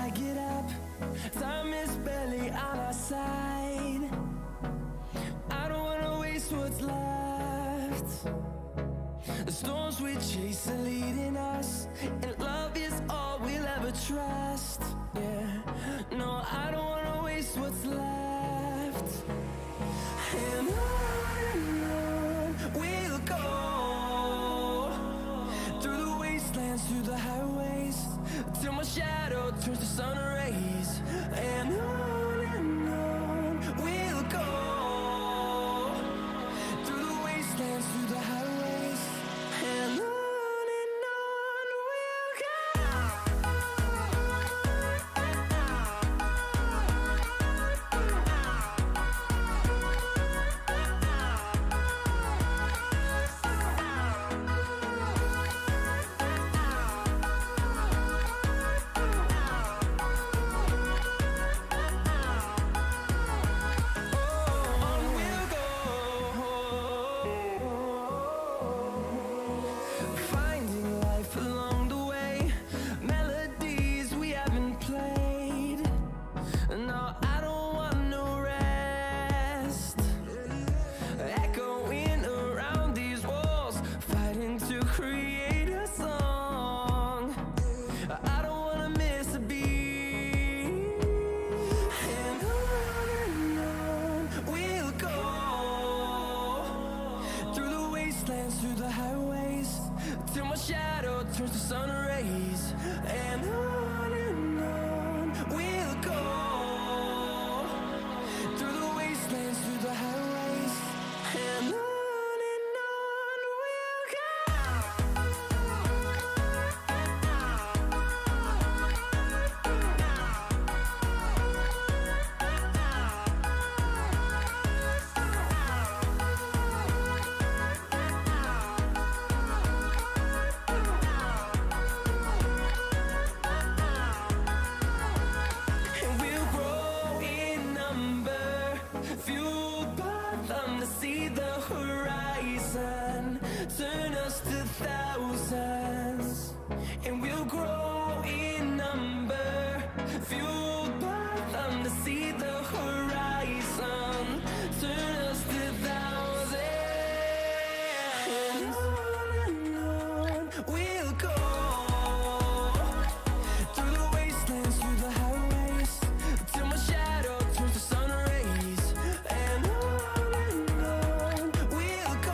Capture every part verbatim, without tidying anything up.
I get up, time is barely on our side. I don't wanna waste what's left. The storms we chase are leading us, and love is all we'll ever trust. Yeah, no, I don't wanna waste what's left. And on and on we'll go, through the wastelands, through the highways, till my shadow turns to sun rays. And on and on we'll go, through the wastelands, through the highways, and on and on we'll go. Through the highways, till my shadow turns to sun rays. And on and on we'll go, through the wastelands, through the highways, and on and on we'll go. Turn us to thousands, and we'll grow in number, fueled by them to see the horizon. Turn us to thousands, and on and on we'll go, through the wastelands, through the highways, till my shadow turns to sun rays. And on and on we'll go,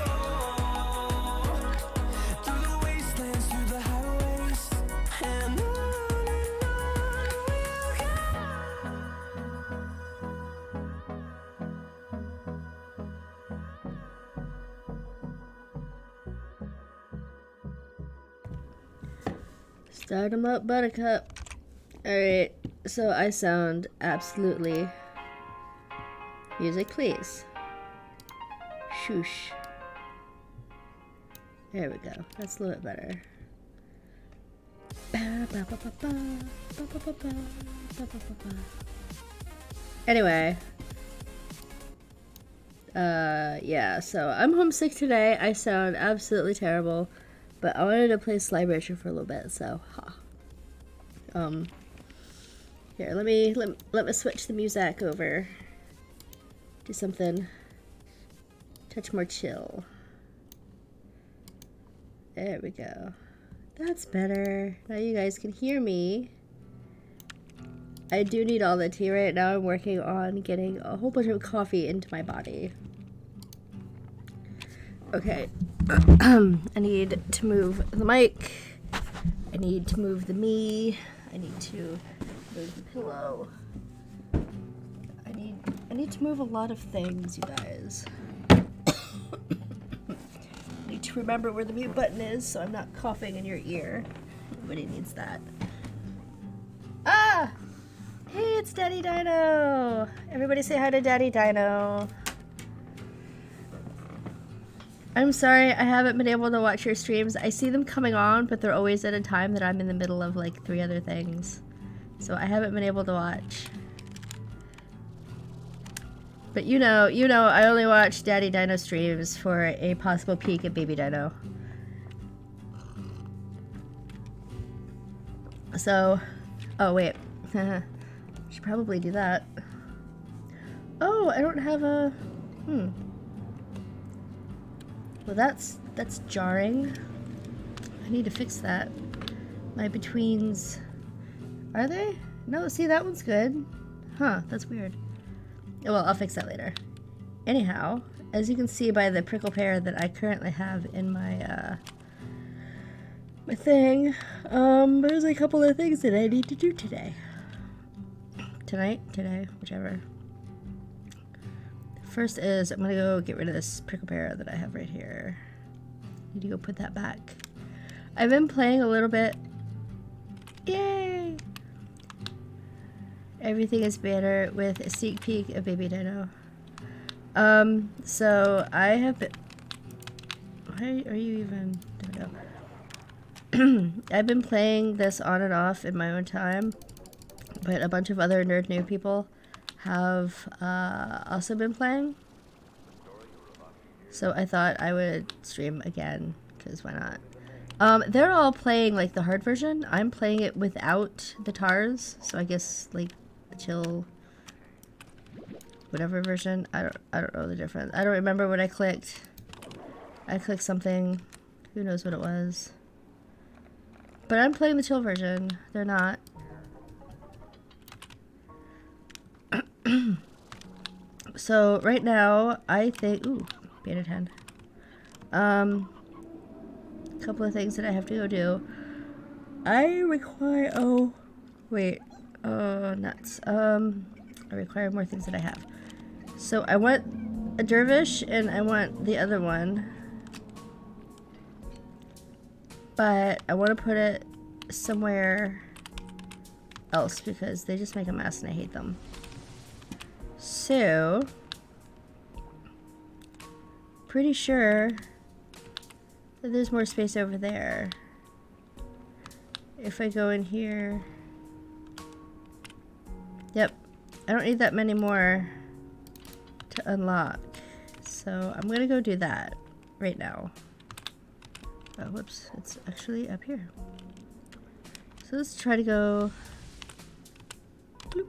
through the wastelands, through the highways, and on and on we'll go. Start 'em up, Buttercup. Alright, so I sound absolutely... Music, please. Shoosh. There we go. That's a little bit better. Anyway. Uh, yeah, so I'm homesick today. I sound absolutely terrible. But I wanted to play Slybreacher for a little bit, so, ha. Um, here, let me, let, let me switch the music over. Do something touch more chill. There we go. That's better. Now you guys can hear me. I do need all the tea right now. I'm working on getting a whole bunch of coffee into my body. Okay. I need to move the mic. I need to move the me. I need to move the pillow. I need I need to move a lot of things, you guys. I need to remember where the mute button is so I'm not coughing in your ear. Nobody needs that. Ah! Hey, it's Daddy Dino! Everybody say hi to Daddy Dino. I'm sorry, I haven't been able to watch your streams. I see them coming on, but they're always at a time that I'm in the middle of like three other things. So I haven't been able to watch. But you know, you know, I only watch Daddy Dino streams for a possible peek at Baby Dino. So, oh wait, Should probably do that. Oh, I don't have a... Hmm. Well, that's that's jarring. I need to fix that. My betweens... Are they? No, see, that one's good. Huh, that's weird. Oh, well, I'll fix that later. Anyhow, as you can see by the prickle pear that I currently have in my, uh... my thing, um, there's a couple of things that I need to do today. Tonight? Today? Whichever. First is, I'm gonna go get rid of this prickle pear that I have right here. Need to go put that back. I've been playing a little bit. Yay! Everything is better with a sneak peek of Baby Dino. Um, so I have been... Why are you even... There we go. I've been playing this on and off in my own time, but a bunch of other Nerd New people have uh, also been playing. So I thought I would stream again, because why not? Um, they're all playing like the hard version. I'm playing it without the tars, so I guess like the chill, whatever version. I don't, I don't know the difference. I don't remember what I clicked. I clicked something. Who knows what it was? But I'm playing the chill version. They're not. So right now, I think. Ooh, banded hand. Um. Couple of things that I have to go do. I require, oh, wait, oh, nuts. Um, I require more things that I have. So I want a Dervish and I want the other one. But I want to put it somewhere else because they just make a mess and I hate them. So, pretty sure there's more space over there. If I go in here... Yep. I don't need that many more to unlock. So I'm gonna go do that right now. Oh, whoops. It's actually up here. So let's try to go... Bloop.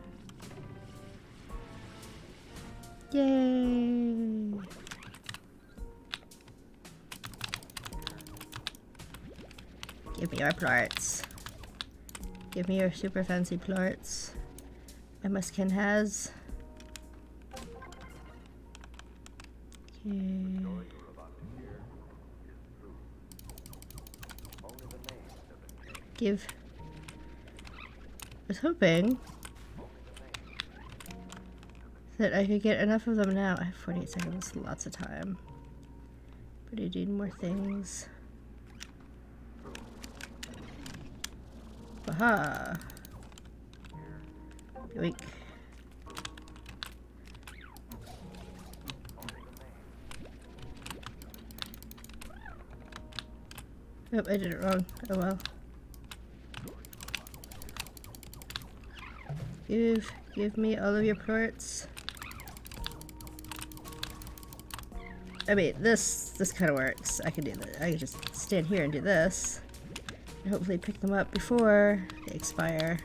Yay! Give me your plorts. Give me your super fancy plorts. And my skin has. Okay. Give. I was hoping that I could get enough of them now. I have forty-eight seconds, lots of time. But I need more things. Aha! Yoink. Oh, I did it wrong. Oh well. Give, give me all of your plorts. I mean, this, this kind of works. I can do that. I can just stand here and do this. And hopefully pick them up before they expire.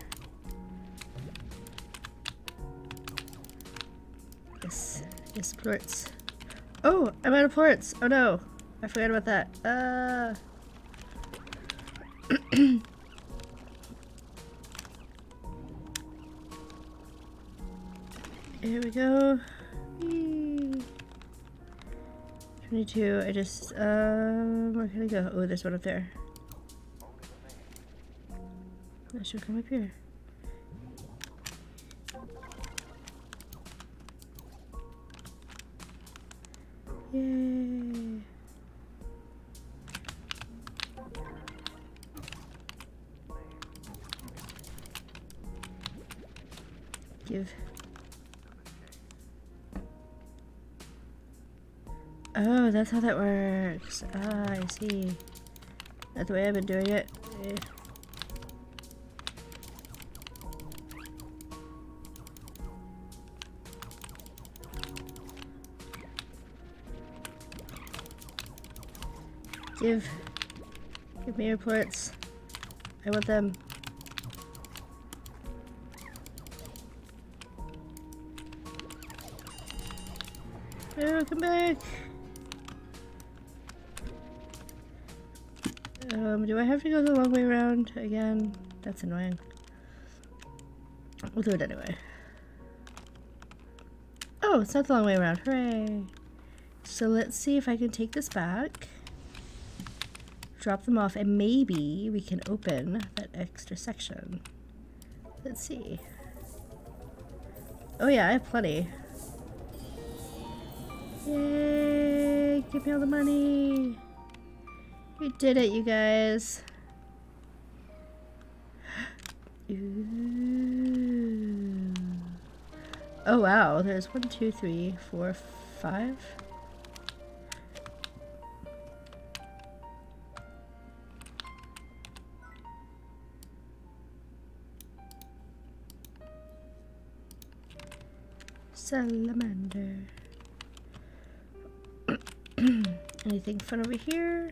Yes, yes, plorts. Oh, I'm out of plorts. Oh no, I forgot about that. Uh. Here we go. Whee. twenty-two. I just um. Where can I go? Oh, there's one up there. I should come up here. Yay. Give. Oh, that's how that works. Ah, I see. That's the way I've been doing it. Eh. Give. Give me your plorts. I want them. Oh, come back. Um, do I have to go the long way around again? That's annoying. We'll do it anyway. Oh, it's not the long way around. Hooray. So let's see if I can take this back. Drop them off, and maybe we can open that extra section. Let's see. Oh yeah, I have plenty. Yay! Give me all the money! We did it, you guys. Ooh. Oh wow, there's one, two, three, four, five. Salamander. Anything fun over here?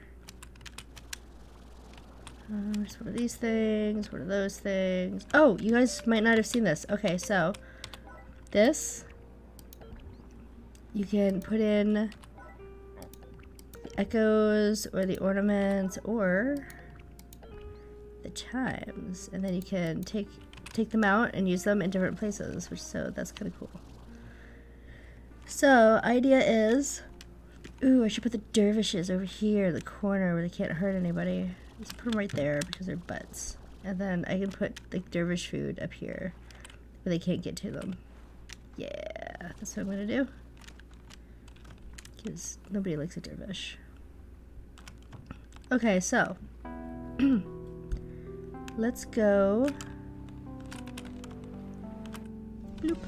Uh, there's one of these things, one of those things. Oh, you guys might not have seen this. Okay, so this, you can put in the echoes or the ornaments or the chimes, and then you can take take them out and use them in different places, which so that's kind of cool. So idea is, ooh, I should put the dervishes over here in the corner where they can't hurt anybody. Just put them right there because they're butts. And then I can put the dervish food up here where they can't get to them. Yeah, that's what I'm gonna do. Because nobody likes a dervish. Okay, so let's go. Bloop.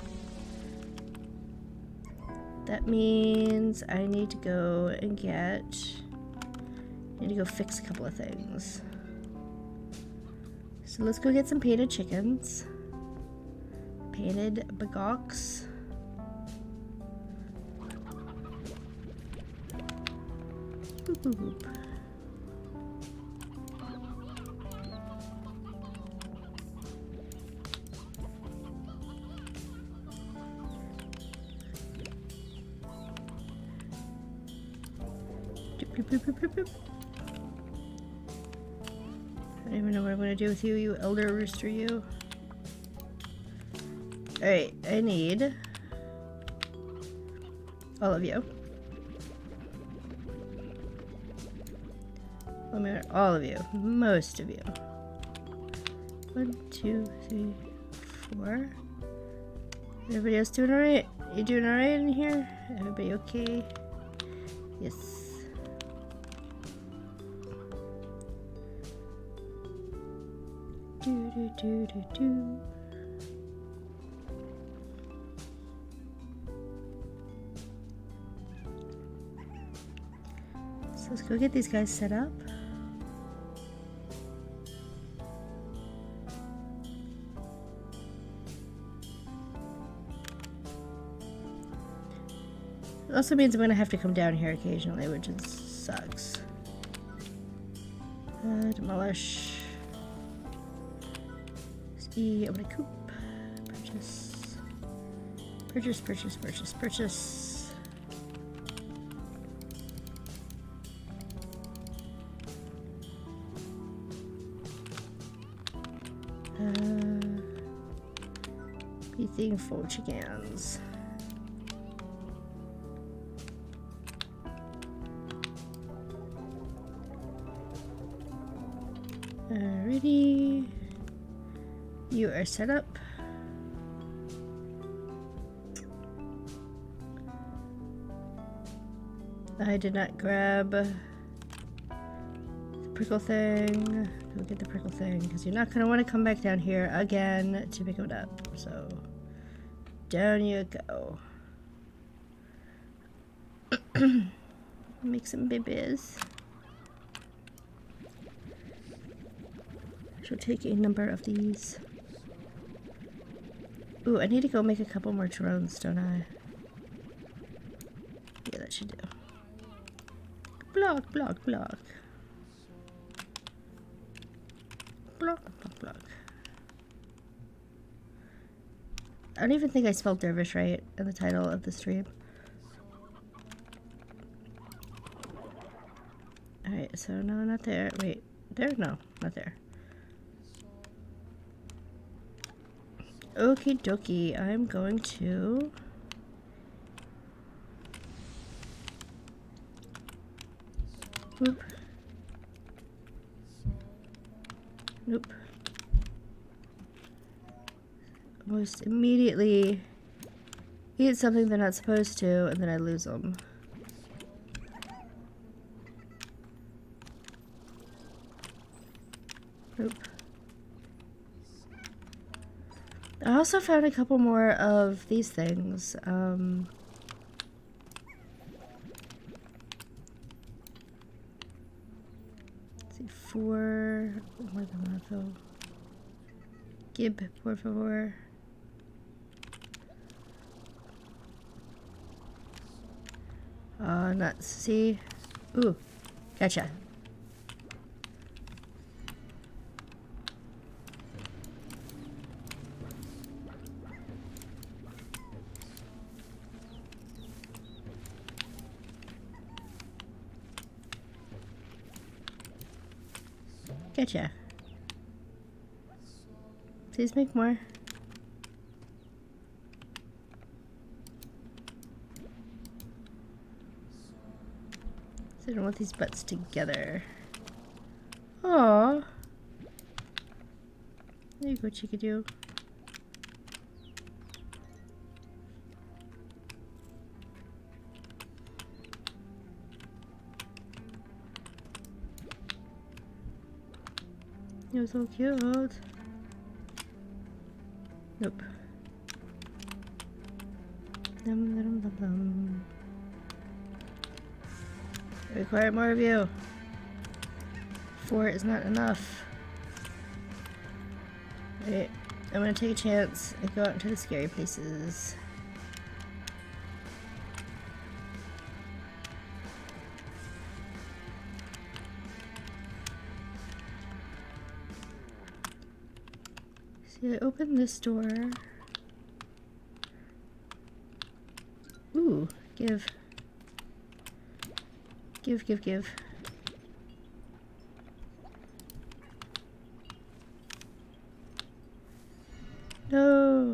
That means I need to go and get, I need to go fix a couple of things. So let's go get some painted chickens. Painted bagocks. Boop, boop, boop. Boop, boop, boop, boop. I don't even know what I'm gonna do with you, you elder rooster, you. Alright, I need all of you. I mean, all of you. Most of you. One, two, three, four. Everybody else doing alright? You doing alright in here? Everybody okay? Yes. Do, do, do, do, do. So let's go get these guys set up. It also means I'm gonna have to come down here occasionally, which is, sucks. Uh, demolish. E, I'm gonna coop. Purchase. Purchase, purchase, purchase, purchase. Uh, eating full chickens. Alrighty. You are set up. I did not grab the prickle thing. Go get the prickle thing because you're not going to want to come back down here again to pick it up. So down you go. Make some babies. I shall take a number of these. Ooh, I need to go make a couple more drones, don't I? Yeah, that should do. Block, block, block. Block, block, block. I don't even think I spelled Dervish right in the title of the stream. Alright, so no, not there. Wait, there? No, not there. Okie dokie, I'm going to... Whoop. Nope. Almost immediately eat something they're not supposed to, and then I lose them. Nope. I also found a couple more of these things. Um, let's see, four, more than that though. Gib, por favor. Uh, nuts. See? Ooh, gotcha. Gotcha. Please make more. So I don't want these butts together. Aww. There you go, chickadoo. You're so cute. Nope. Dum, dum, dum, dum. I require more of you. Four is not enough. Wait, I'm gonna take a chance and go out into the scary places. See, I open this door. Ooh, give. Give, give, give. No!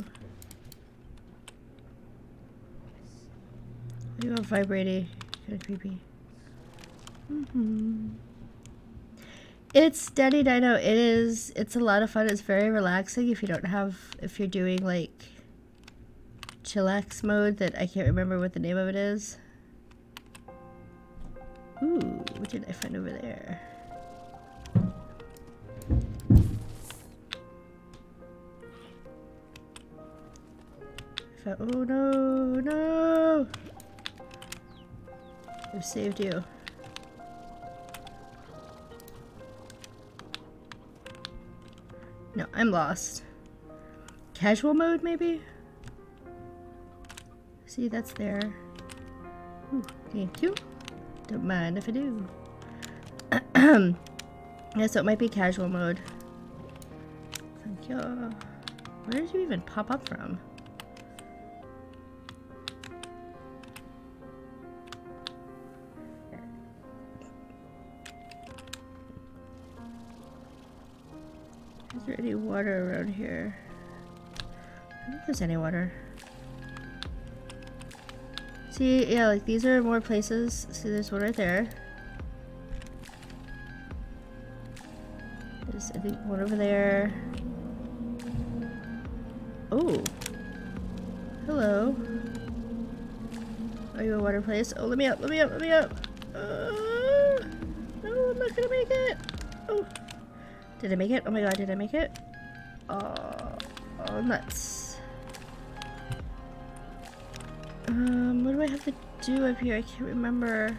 You are vibrating. Kinda creepy. Mm-hmm. It's Daddy Dino. It is. It's a lot of fun. It's very relaxing if you don't have, if you're doing like chillax mode that I can't remember what the name of it is. Ooh, what did I find over there? I found, oh no, no! I've saved you. No, I'm lost. Casual mode, maybe? See, that's there. Ooh, thank you. Don't mind if I do. Yeah, so it might be casual mode. Thank you. Where did you even pop up from? Is there any water around here? I don't think there's any water. See, yeah, like these are more places. See, there's one right there. There's, I think, one over there. Oh. Hello. Are you a water place? Oh, let me up, let me up, let me up. Uh, no, I'm not gonna make it. Oh. Did I make it? Oh my god, did I make it? Oh, oh nuts. Um, what do I have to do up here? I can't remember.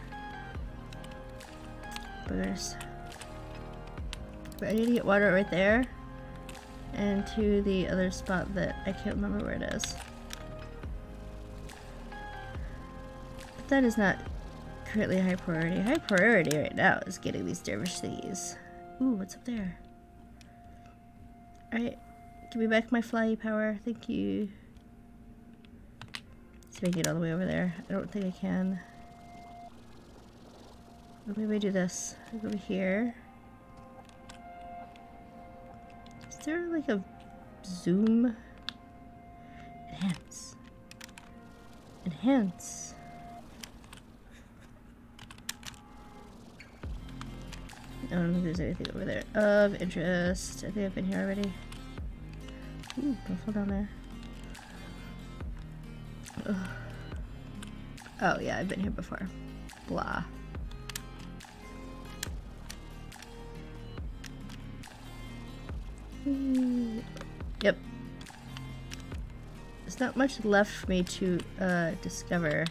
Boogers. But I need to get water right there. And to the other spot that I can't remember where it is. But that is not currently high priority. High priority right now is getting these dervish thingies. Ooh, what's up there? Alright, give me back my flyy power. Thank you. Let's make it all the way over there. I don't think I can. Maybe I do this. I go over here. Is there like a zoom? Enhance. Enhance. I don't think there's anything over there of interest. I think I've been here already. Ooh, don't fall down there. Ugh. Oh yeah, I've been here before. Blah. Ooh. Yep. There's not much left for me to uh, discover.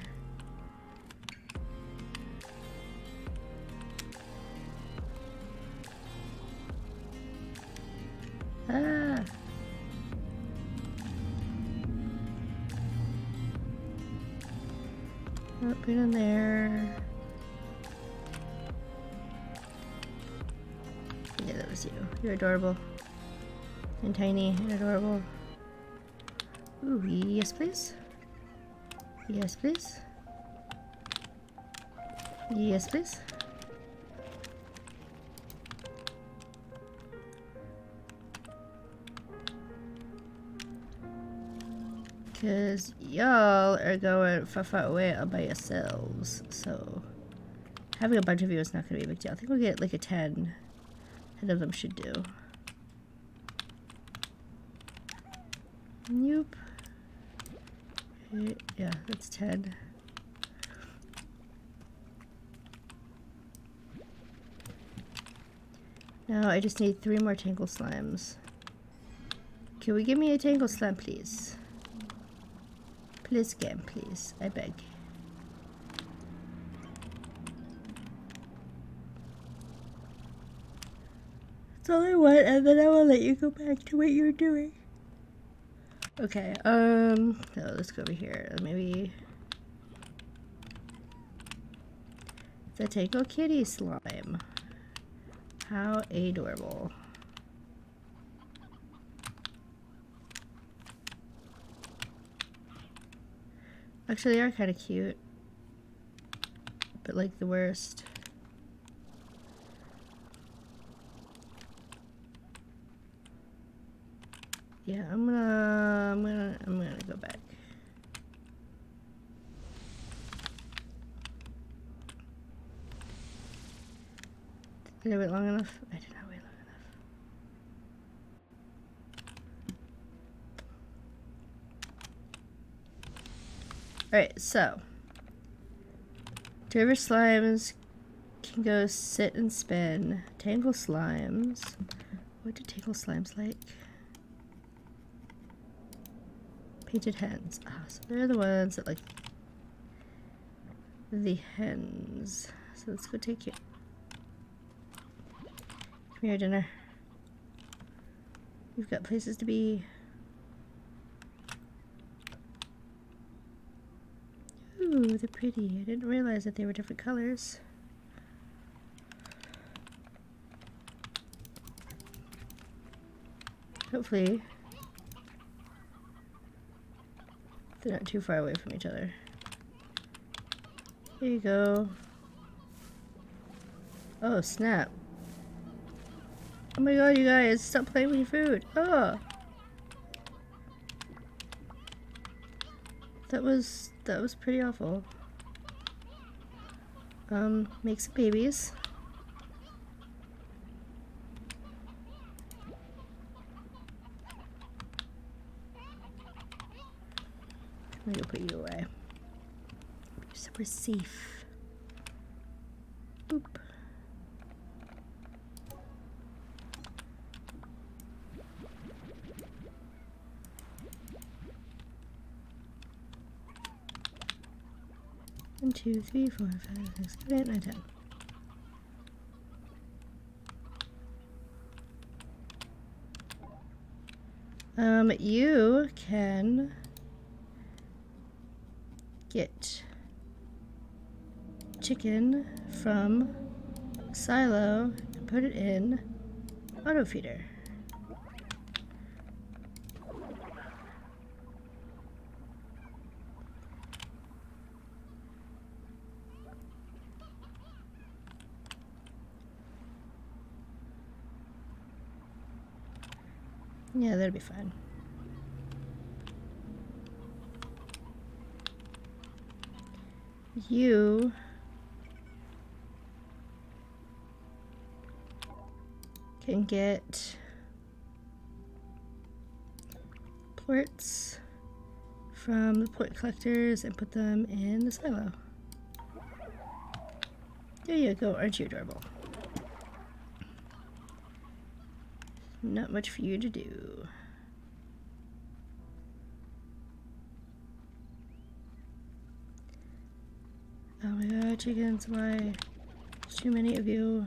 Ah. Oh, put it in there. Yeah, that was you. You're adorable. And tiny and adorable. Ooh, yes please. Yes please. Yes please. Because y'all are going far, far away all by yourselves. So having a bunch of you is not going to be a big deal. I think we'll get like a ten. ten of them should do. Nope. Yeah, that's ten. Now I just need three more tangle slimes. Can we give me a tangle slime, please? Please, game, please. I beg. That's all I want, and then I will let you go back to what you're doing. Okay, um, no, let's go over here. Maybe the Tangle Kitty slime. How adorable. Actually, they are kind of cute, but like the worst. Yeah, I'm gonna, I'm gonna, I'm gonna go back. Did I wait long enough? I did not wait long enough. Alright, so Dervish slimes can go sit and spin. Tangle slimes. What do tangle slimes like? Painted hens. Ah, so they're the ones that like the hens. So let's go take you. Come here, dinner. We've got places to be. Ooh, they're pretty. I didn't realize that they were different colors. Hopefully they're not too far away from each other. Here you go. Oh, snap. Oh my god, you guys, stop playing with your food. Oh. That was, that was pretty awful. Um, make some babies. I'm gonna put you away. You're super safe. Boop. One, two, three, four, five, six, seven, eight, nine, ten. Um, you can get chicken from silo and put it in auto feeder. Yeah, that'd be fine. You can get ports from the port collectors and put them in the silo. There you go, aren't you adorable? Not much for you to do. Oh my god, chickens, why? There's too many of you.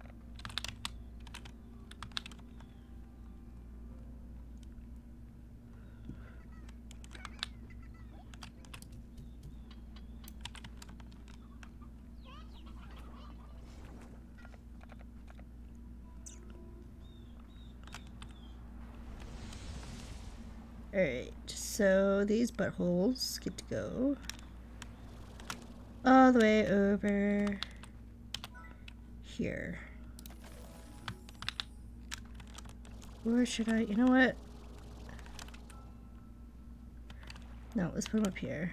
Alright, so these buttholes get to go all the way over here. Or should I, you know what? No, let's put them up here.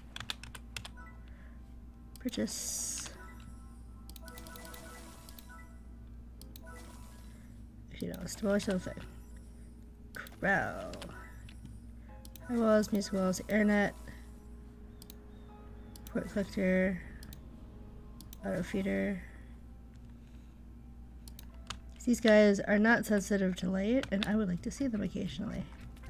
Purchase. Actually, no, let's demolish the whole thing. Corral. High walls, music walls, airnet, port collector, auto feeder. These guys are not sensitive to light, and I would like to see them occasionally.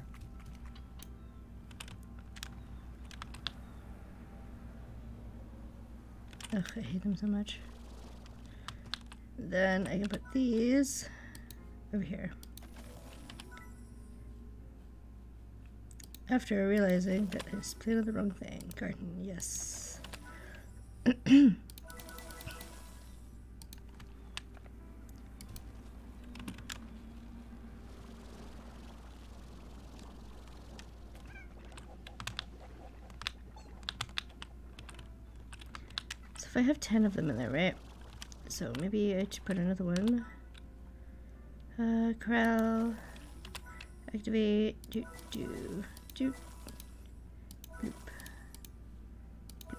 Ugh, I hate them so much. Then I can put these over here. After realizing that I just planted the wrong thing. Garden, yes. So if I have ten of them in there, right? So maybe I should put another one. Uh, corral. Activate. Do, do. Doop. Bloop. Bloop.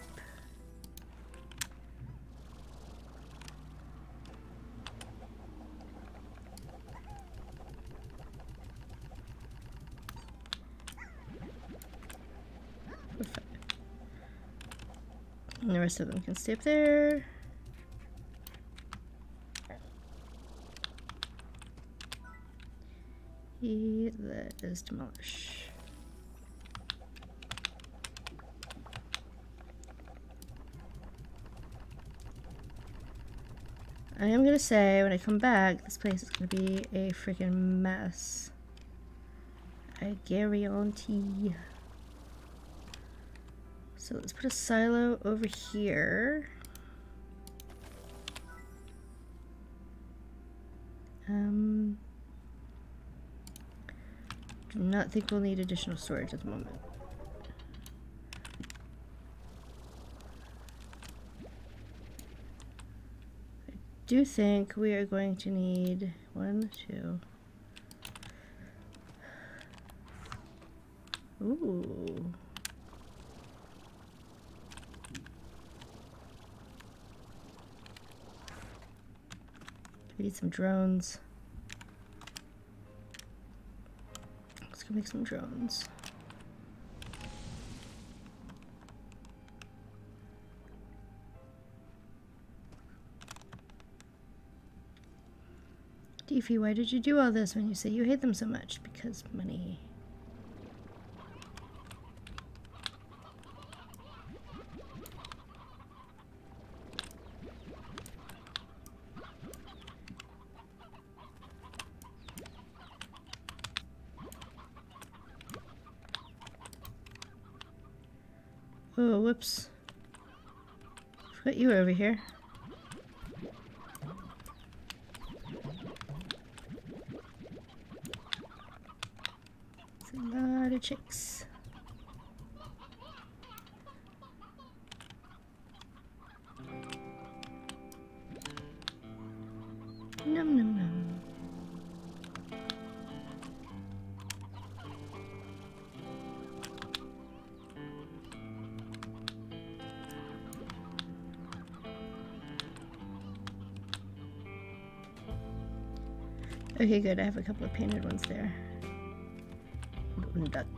Perfect. And the rest of them can stay up there. He, that is demolish. I am gonna say, when I come back, this place is gonna be a freaking mess. I guarantee. So let's put a silo over here. Um, do not think we'll need additional storage at the moment. I do think we are going to need one, two. Ooh. We need some drones. Let's go make some drones. Deefy, why did you do all this when you say you hate them so much? Because money. Oh, whoops. Forgot you were over here. It's a lot of chicks. Num num num. Okay, good. I have a couple of painted ones there. Wooden duck.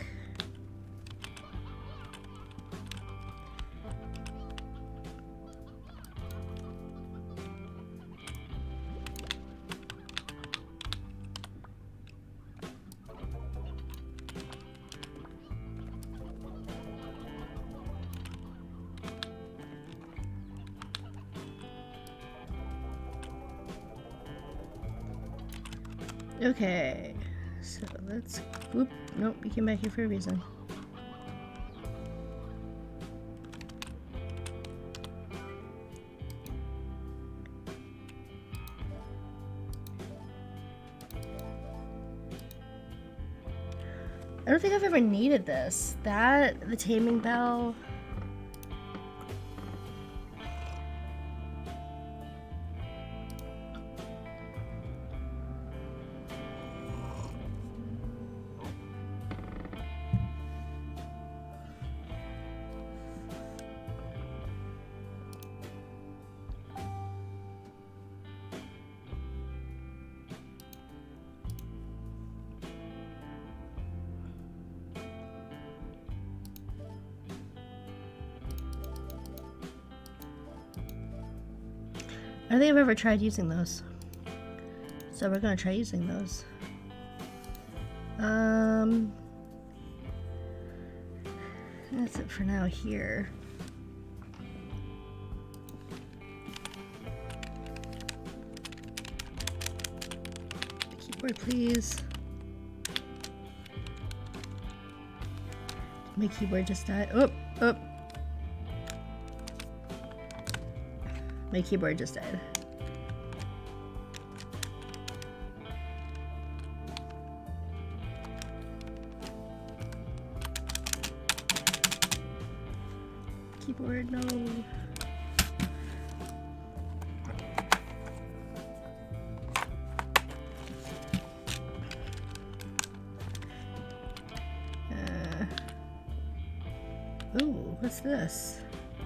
Okay, so let's, whoop, nope, you came back here for a reason. I don't think I've ever needed this. That, the taming bell. I don't think I've ever tried using those. So we're gonna try using those. Um, that's it for now here. The keyboard, please. My keyboard just died. Oh, oh. My keyboard just died. Keyboard, no. Uh, ooh, what's this?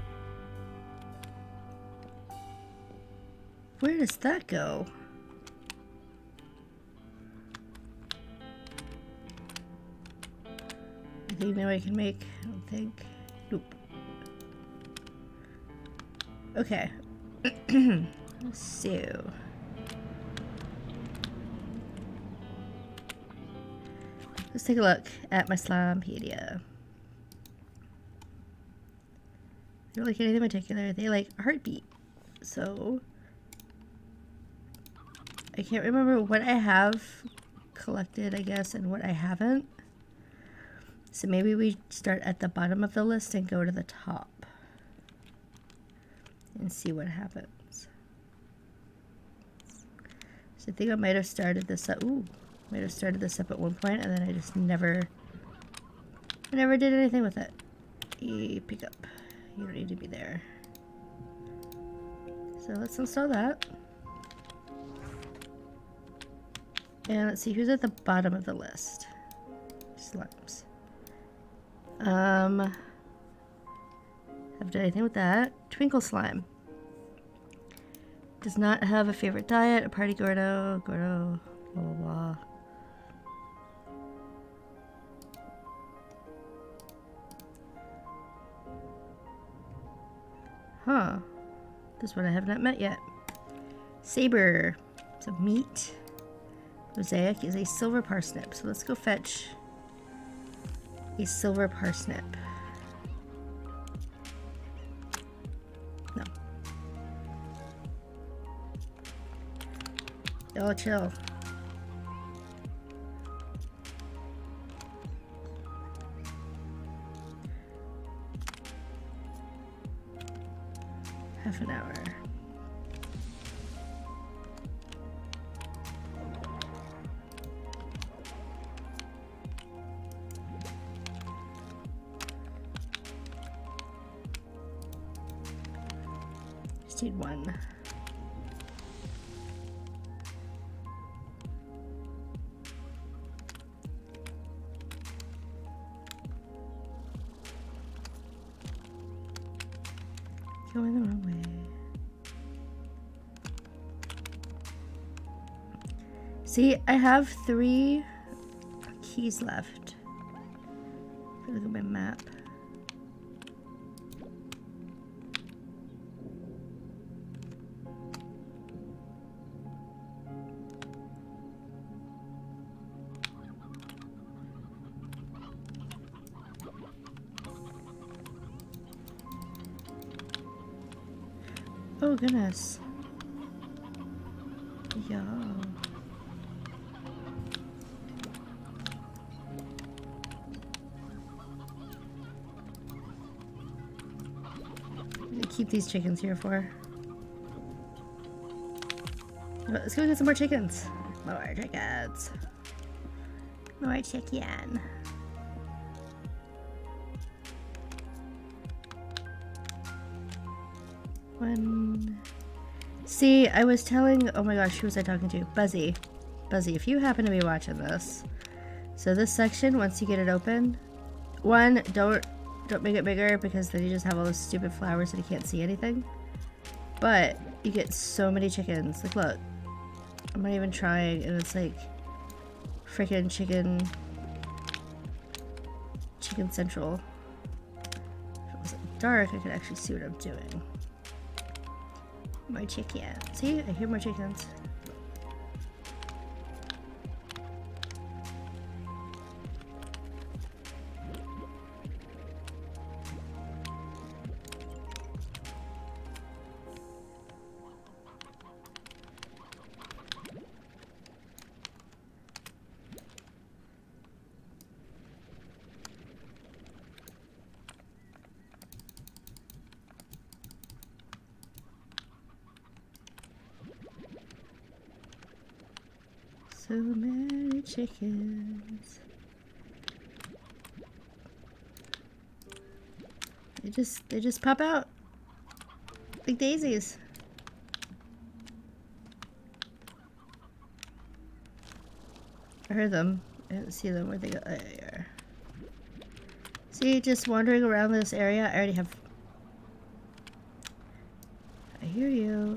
Where does that go? I think maybe I can make, I don't think. Nope. Okay. So. Let's take a look at my Slimepedia. They don't like anything in particular. They like heartbeat. So. I can't remember what I have collected, I guess, and what I haven't. So maybe we start at the bottom of the list and go to the top. And see what happens. So I think I might have started this up. Ooh, might have started this up at one point, and then I just never, I never did anything with it. E pick up. You don't need to be there. So let's install that. And let's see who's at the bottom of the list. Slimes. Um, haven't done anything with that. Twinkle Slime. Does not have a favorite diet, a party Gordo, Gordo, blah blah blah. Huh. This is what I have not met yet. Saber. Some meat. Mosaic is a silver parsnip. So let's go fetch a silver parsnip. No. Oh, chill. Half an hour. Just need one. Going the wrong way. See, I have three keys left. If I look at my map. Oh goodness. Yo. I'm gonna keep these chickens here for. Let's go get some more chickens. More chickens. More chicken. One. See, I was telling, oh my gosh, who was I talking to? Buzzy. Buzzy, if you happen to be watching this. So this section, once you get it open, one, don't don't make it bigger because then you just have all those stupid flowers and you can't see anything. But you get so many chickens. Like, look. I'm not even trying, and it's like freaking chicken chicken central. If it was dark, I could actually see what I'm doing. More chicken. See? I hear more chickens. So many chickens. They just they just pop out like daisies. I heard them. I didn't see them. Where they go? There they are. See, just wandering around this area. I already have. I hear you.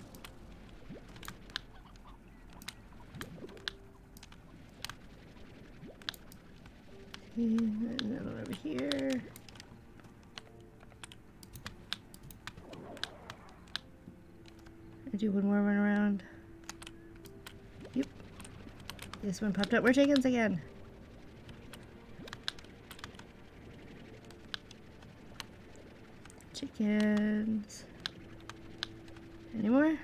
And then over here. I do one more run around. Yep. This one popped up. We're chickens again. Chickens. Any more?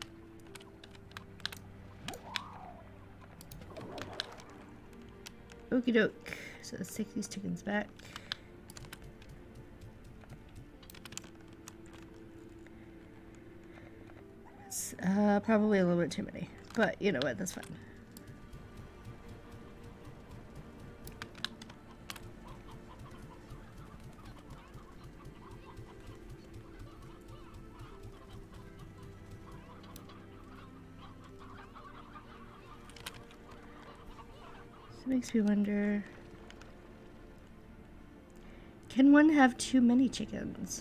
Okie doke. So let's take these chickens back. It's uh, probably a little bit too many, but you know what, that's fine. So it makes me wonder, can one have too many chickens?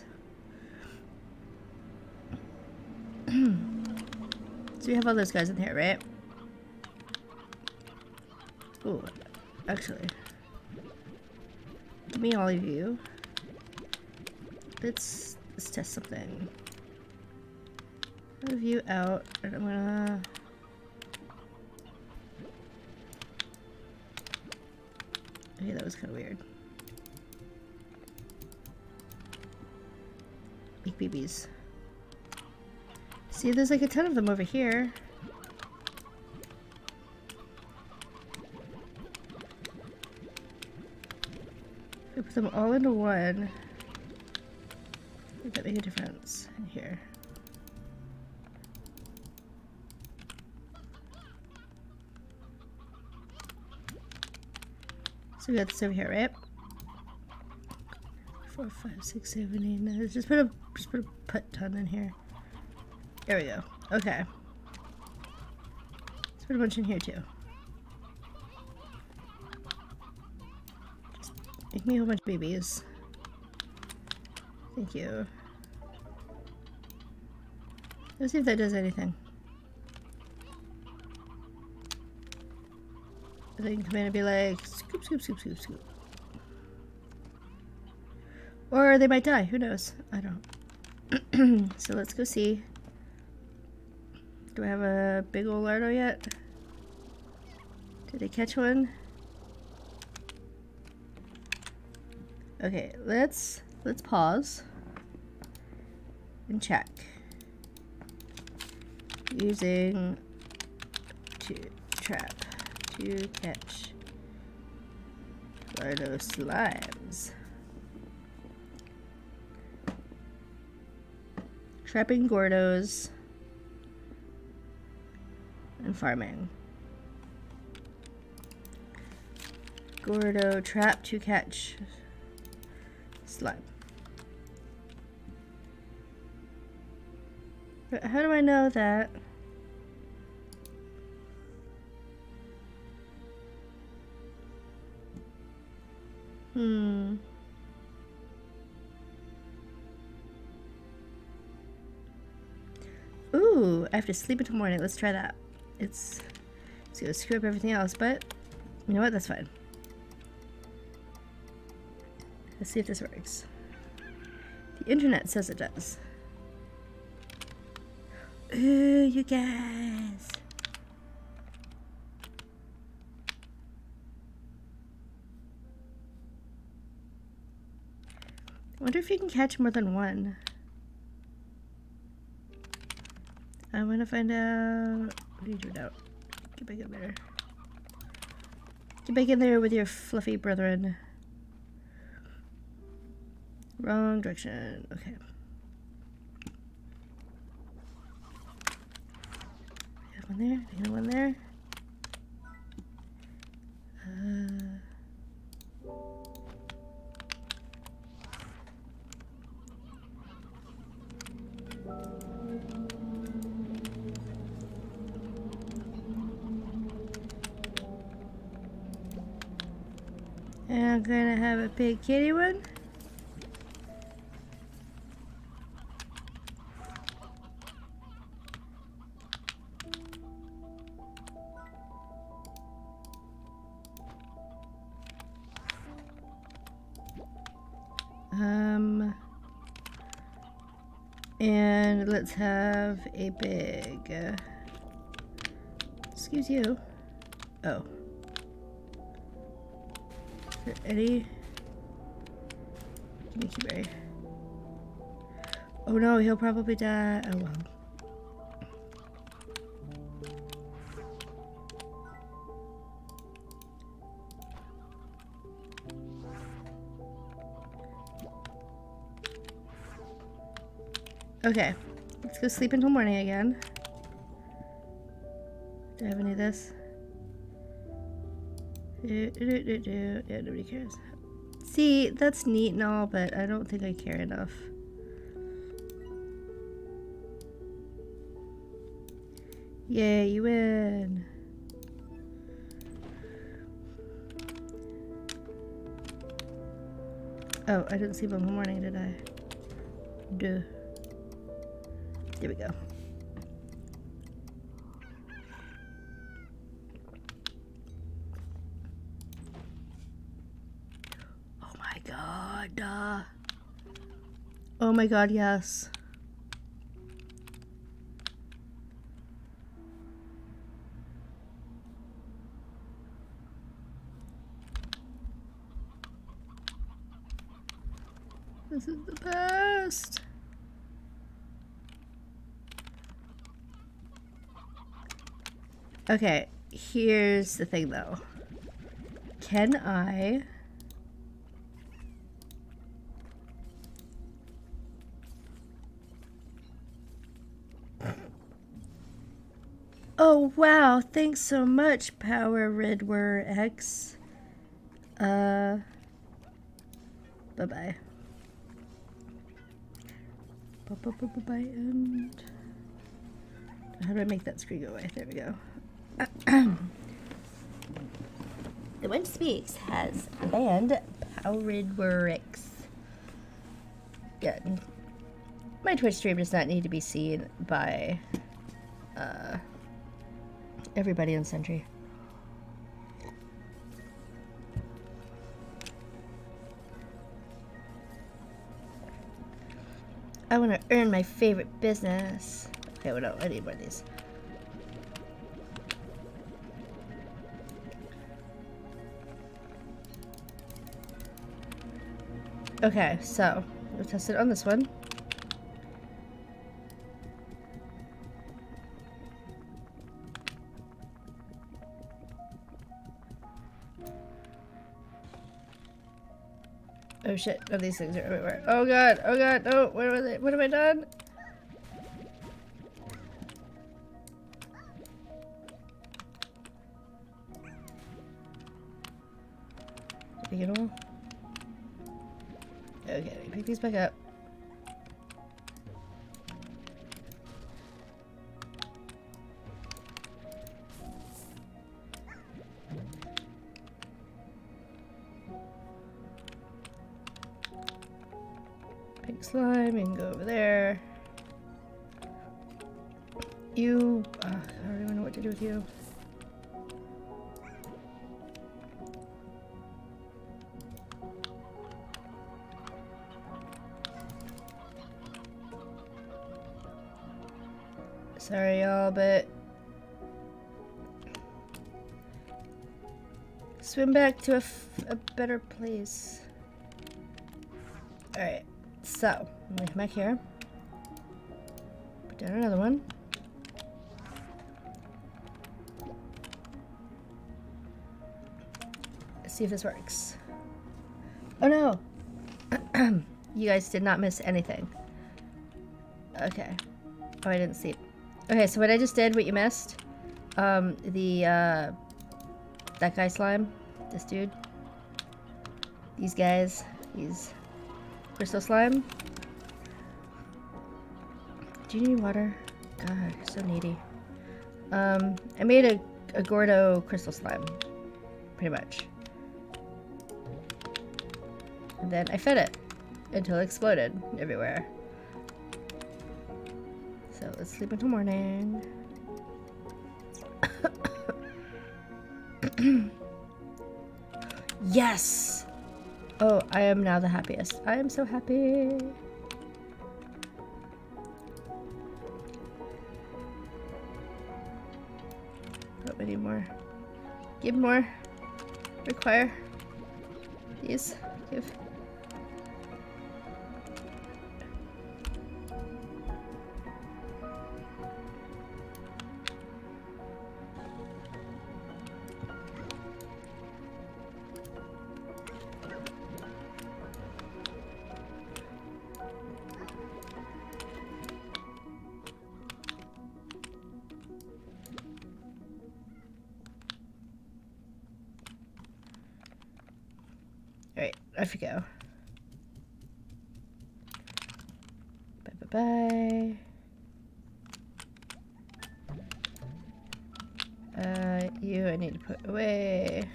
So we have all those guys in here, right? Oh, actually, give me all of you. Let's let's test something. Move you out, and I'm gonna. Okay, that was kind of weird. Big babies. See, there's like a ton of them over here. If we put them all into one, would that make a difference in here? So we got this over here, right? Four, five, six, seven, eight, nine. Just put a just put a put ton in here. There we go. Okay. Let's put a bunch in here too. Just make me a whole bunch of babies. Thank you. Let's see if that does anything. They can come in and be like, scoop, scoop, scoop, scoop, scoop. Or they might die. Who knows? I don't. So let's go see. Do I have a big old lardo yet? Did I catch one? Okay, let's let's pause and check. Using to trap to catch lardo slimes. Trapping Gordos and farming. Gordo trap to catch slime. But how do I know that? Hmm. Ooh, I have to sleep until morning. Let's try that. It's, it's gonna screw up everything else, but you know what? That's fine. Let's see if this works. The internet says it does. Ooh, you guys. I wonder if you can catch more than one. I want to find out. What are you doing out? Get back in there. Get back in there with your fluffy brethren. Wrong direction. Okay. Got one there. Got one there. Uh. And I'm gonna have a big kitty one. Um, and let's have a big, uh, excuse you. Oh. Is there any? Give me Keyberry. Oh no, he'll probably die. Oh well. Okay, let's go sleep until morning again. Do I have any of this? Do, do, do, do. Yeah, nobody cares. See, that's neat and all, but I don't think I care enough. Yay, you win. Oh, I didn't sleep until morning, did I? Duh. There we go. Oh my god. Uh, oh my god, yes. This is the best. Okay, here's the thing though. Can I... Oh wow, thanks so much, Power Ridwer X. Uh... Bye-bye. Bye-bye-bye-bye and... How do I make that screen go away? There we go. The One Speaks has banned Power Ridwer X. Yeah. My Twitch stream does not need to be seen by uh, everybody in Sentry. I want to earn my favorite business. Okay, well, no, I need more of these. Okay, so we'll test it on this one. Oh shit, oh, these things are everywhere. Oh god, oh god, no, what are they? What have I done? Did I get them all? Okay, let me pick these back up. Pink slime, you can go over there. You, uh, I don't even know what to do with you. Sorry, y'all, but swim back to a, f a better place. Alright, so I'm gonna come back here. Put down another one. Let's see if this works. Oh no! You guys did not miss anything. Okay. Oh, I didn't see it. Okay, so what I just did, what you missed, um, the, uh, that guy slime, this dude, these guys, these crystal slime. Do you need water? God, you're so needy. Um, I made a, a Gordo crystal slime, pretty much. And then I fed it until it exploded everywhere. So let's sleep until morning. Yes! Oh, I am now the happiest. I am so happy. Oh, we need more. Give more. Require. These. Give. Alright, off you go. Bye bye bye. Uh, you I need to put away.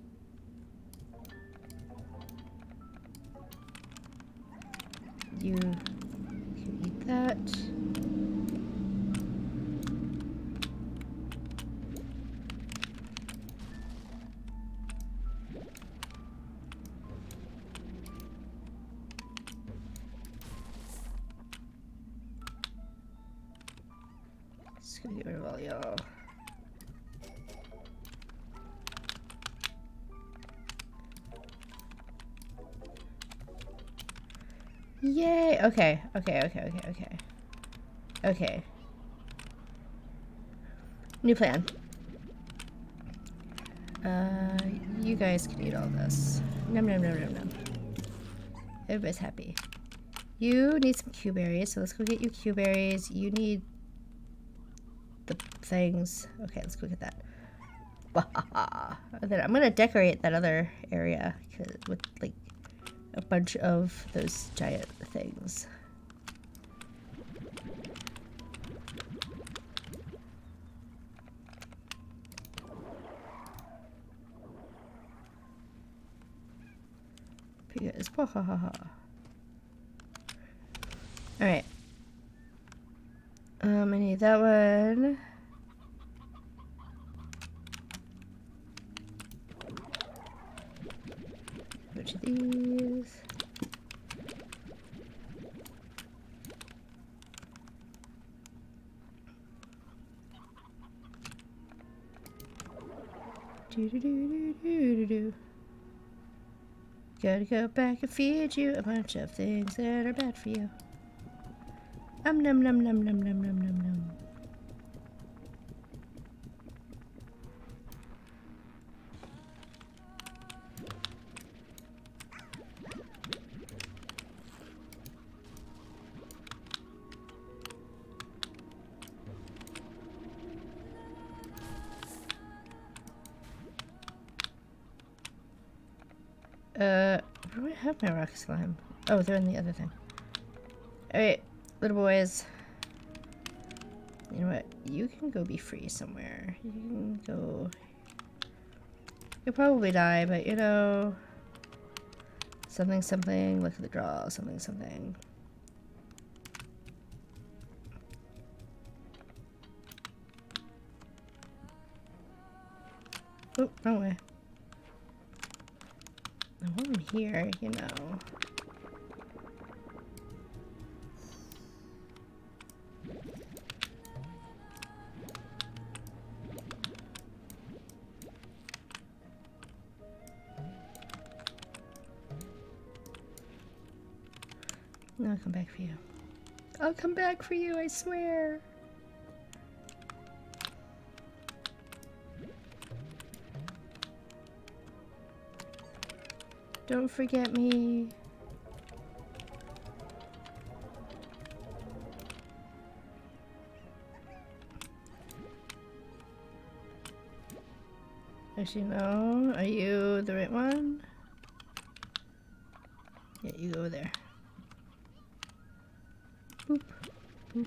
You can eat that. Just gonna get rid of all y'all. Yay! Okay, okay, okay, okay, okay. Okay. New plan. Uh, you guys can eat all this. Nom nom nom nom nom. Everybody's happy. You need some Q berries, so let's go get you Q berries. You need the things. Okay, let's go get that. And then I'm gonna decorate that other area with like a bunch of those giant things. Because alright. Um, I need that one. Which of these? Do do do do do do do. Gotta go back and feed you a bunch of things that are bad for you. Um num num num num num num num num. Uh, where do I have my rock slime? Oh, they're in the other thing. Alright, little boys. You know what? You can go be free somewhere. You can go... You'll probably die, but you know... Something, something, look at the draw, something, something. Oh, wrong way. Now, while I'm here, you know... I'll come back for you. I'll come back for you, I swear. Don't forget me. Actually, no. Are you the right one? Yeah, you go over there. Boop, boop.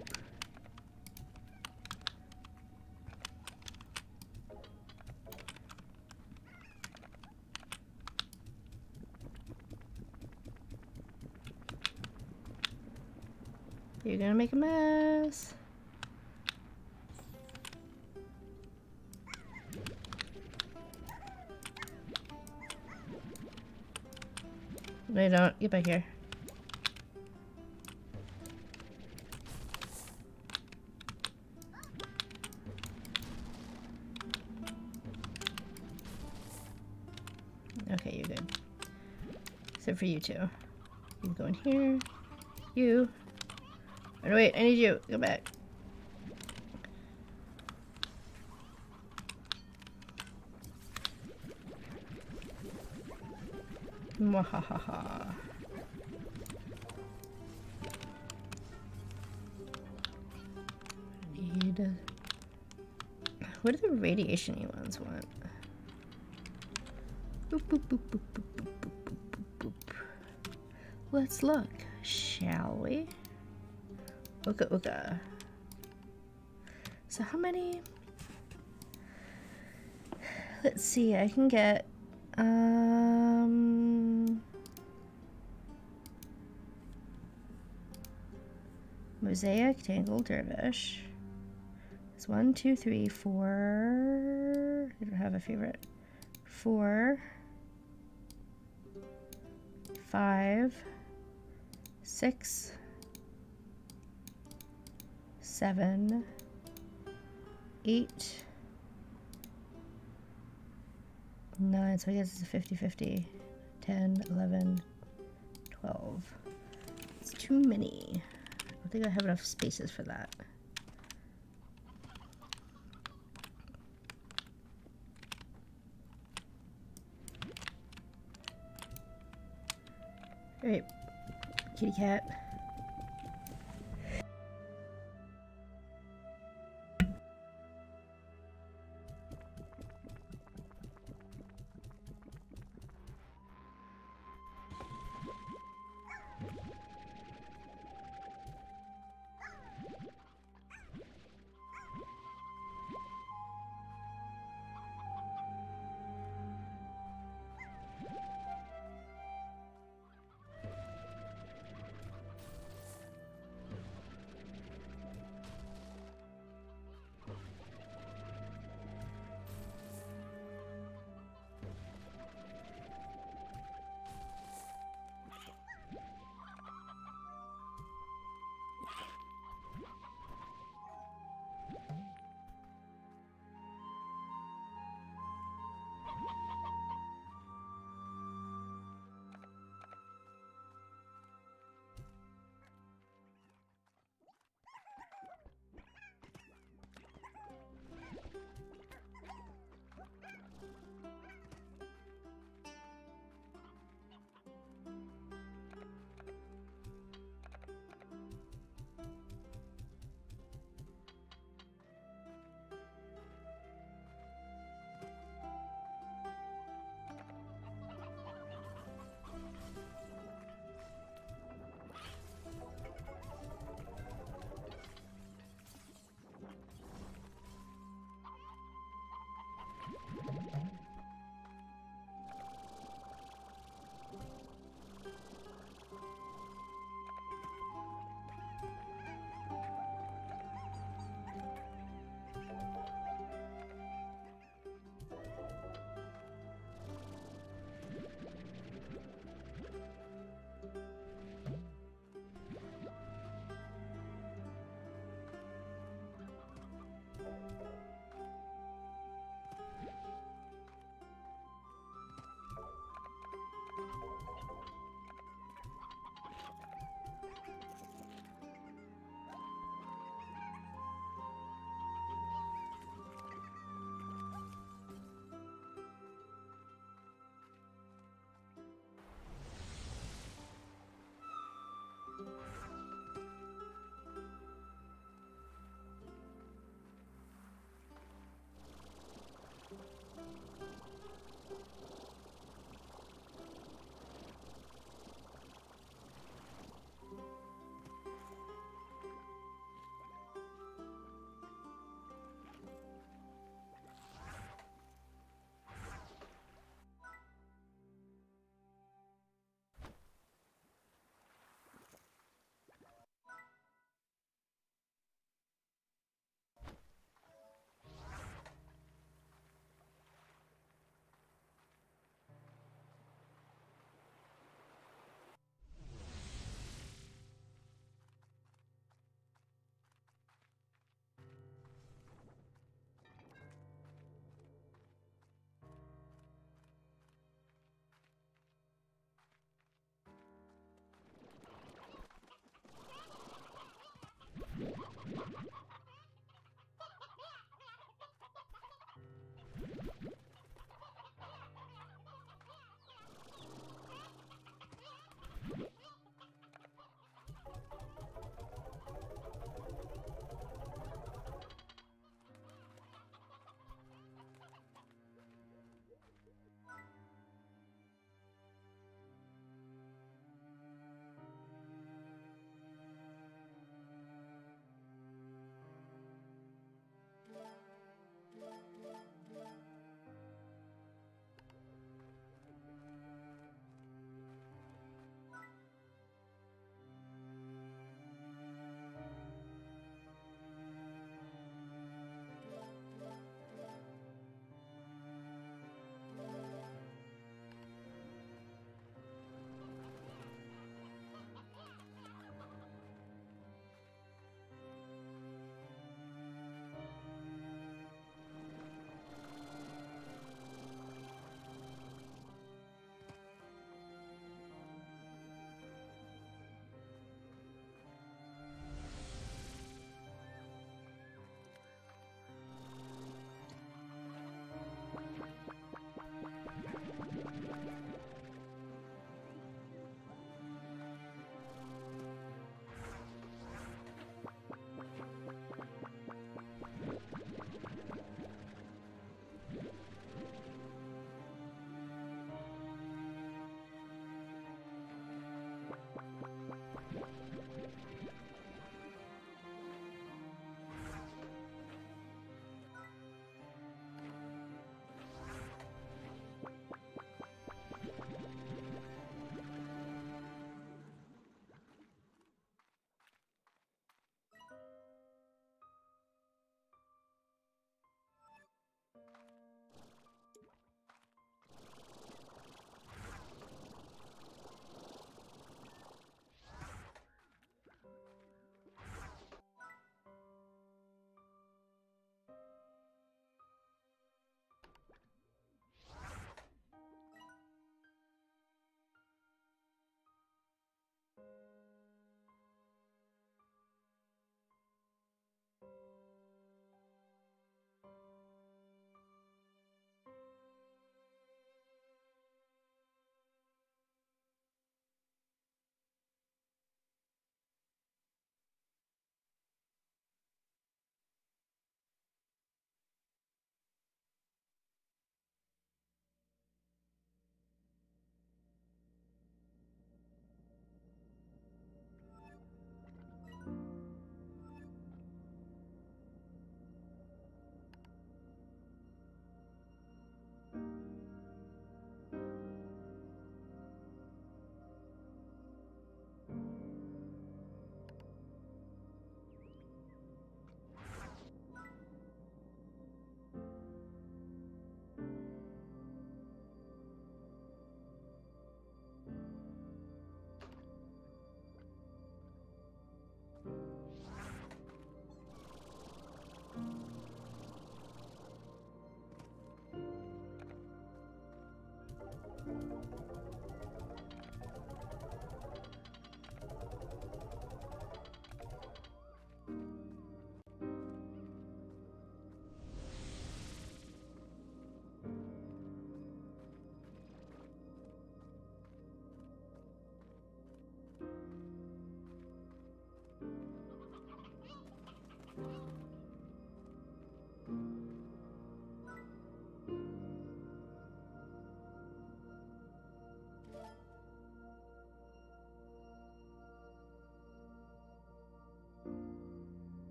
You're gonna make a mess. No, you don't. Get back here. Okay, you're good. Except for you two. You go in here. You. Oh, wait, I need you. Go back. Mwahaha. Need. What do the radiation-y ones want? Boop, boop, boop, boop, boop, boop, boop, boop, boop. Let's look, shall we? Ooka ooka. So how many? Let's see, I can get um Mosaic, Tangle, Dervish. It's one, two, three, four. I don't have a favorite. Four, five, six, seven, eight, nine, so I guess it's a fifty fifty, ten, eleven, twelve. It's too many. I don't think I have enough spaces for that. Alright, kitty cat.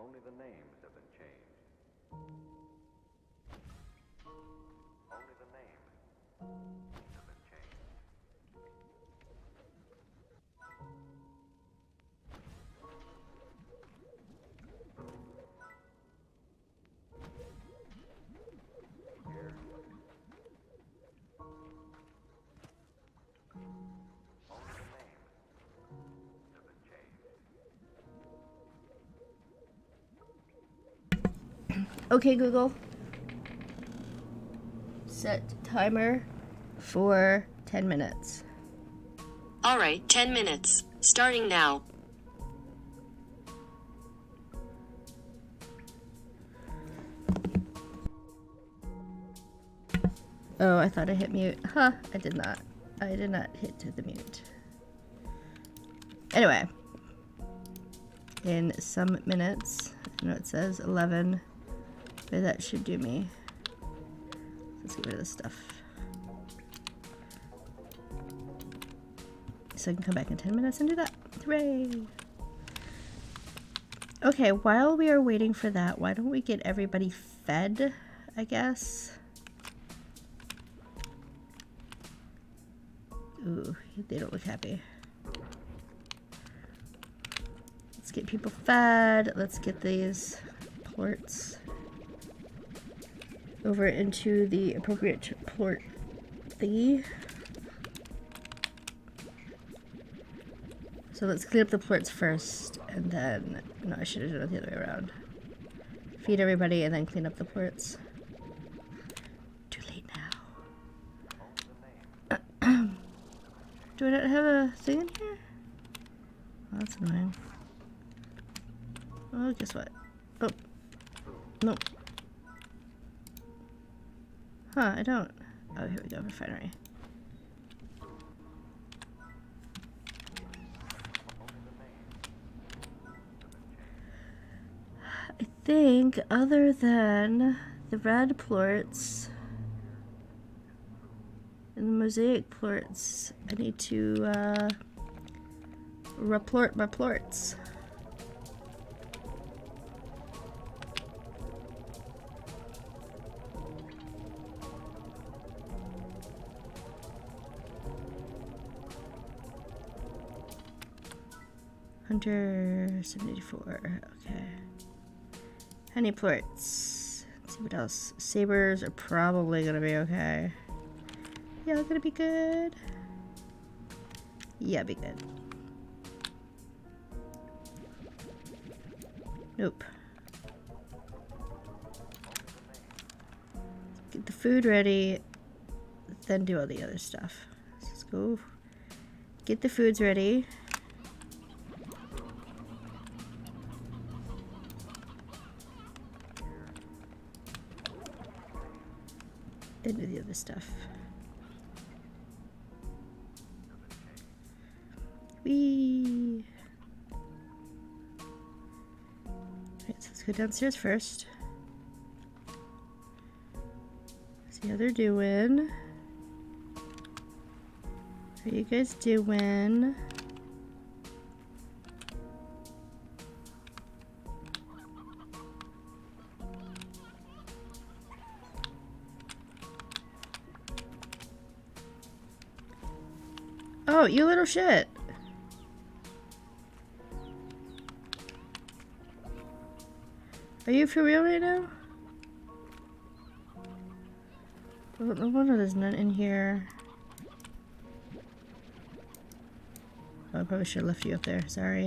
Only the names have been changed. Only the names have been changed. Here. Only the names have been changed. Okay, Google. Set timer for ten minutes. All right, ten minutes. Starting now. Oh, I thought I hit mute. Huh, I did not. I did not hit the mute. Anyway. In some minutes, I know it says eleven, but that should do me. Let's get rid of this stuff. So I can come back in ten minutes and do that. Hooray! Okay, while we are waiting for that, why don't we get everybody fed, I guess? Ooh, they don't look happy. Let's get people fed. Let's get these plorts over into the appropriate plort thingy. So let's clean up the plorts first, and then... No, I should have done it the other way around. Feed everybody, and then clean up the plorts. Too late now. Do I not have a thing in here? Oh, that's annoying. Oh, guess what? Oh. Nope. Huh, I don't. Oh, here we go, refinery. I think, other than the red plorts and the mosaic plorts, I need to uh, replort my plorts. Hunter seventy-four, okay. Honey plorts. Let's see what else. Sabers are probably gonna be okay. Yeah, gonna be good. Yeah, be good. Nope. Get the food ready, then do all the other stuff. Let's go. Get the foods ready. Then do the other stuff. Whee! Alright, so let's go downstairs first. See how they're doing. How are you guys doing? Oh, you little shit. Are you for real right now? Oh, no wonder there's none in here. Oh, I probably should have left you up there. Sorry.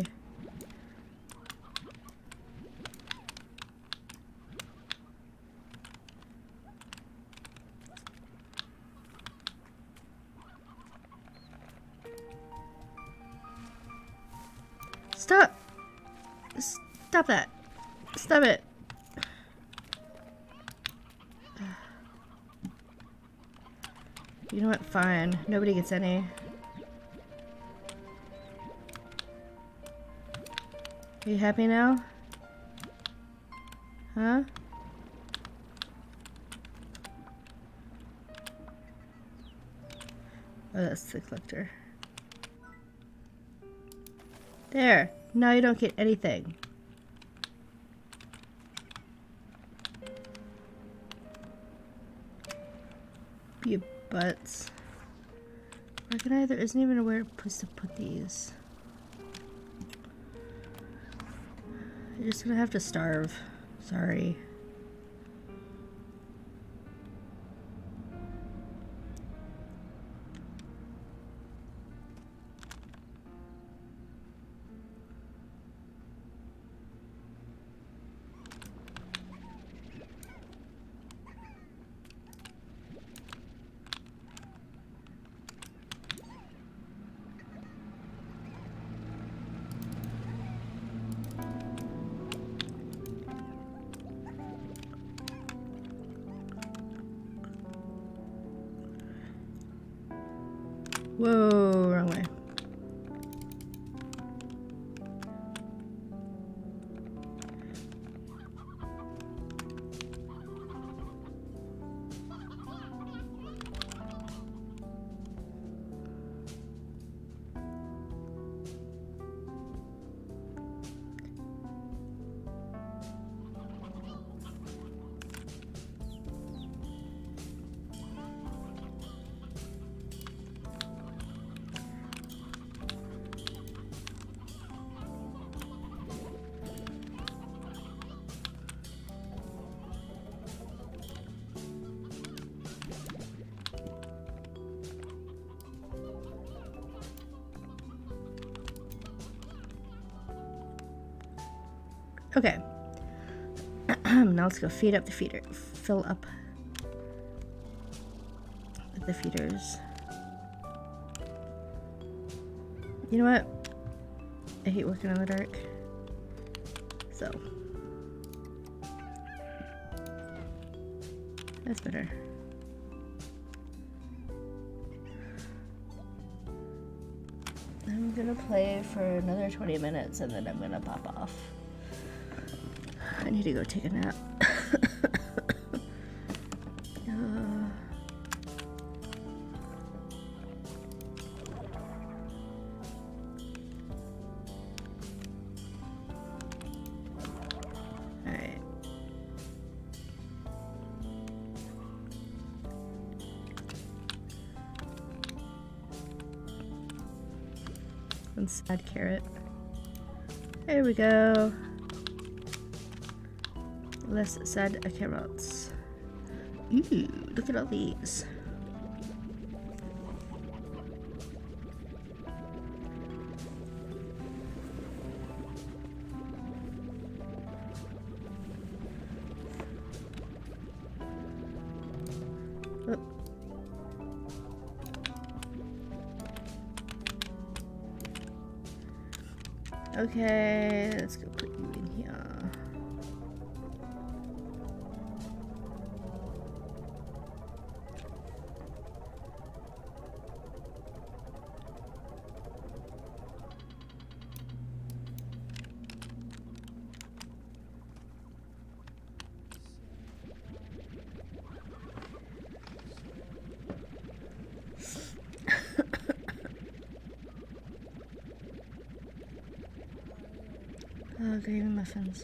Stop! Stop that! Stop it! You know what? Fine. Nobody gets any. Are you happy now? Huh? Oh, that's the collector. There. Now you don't get anything. But I can either isn't even aware of place to put these. You're just gonna have to starve. Sorry. Whoa, wrong way. Okay. Now let's go feed up the feeder. Fill up the feeders. You know what? I hate working in the dark. So. That's better. I'm gonna play for another twenty minutes and then I'm gonna pop off. I need to go take a nap. uh, Alright. And sad carrot. There we go. Less sad carrots. Ooh, look at all these. Oh. Okay, let's go put you in here. Oh, gravy muffins.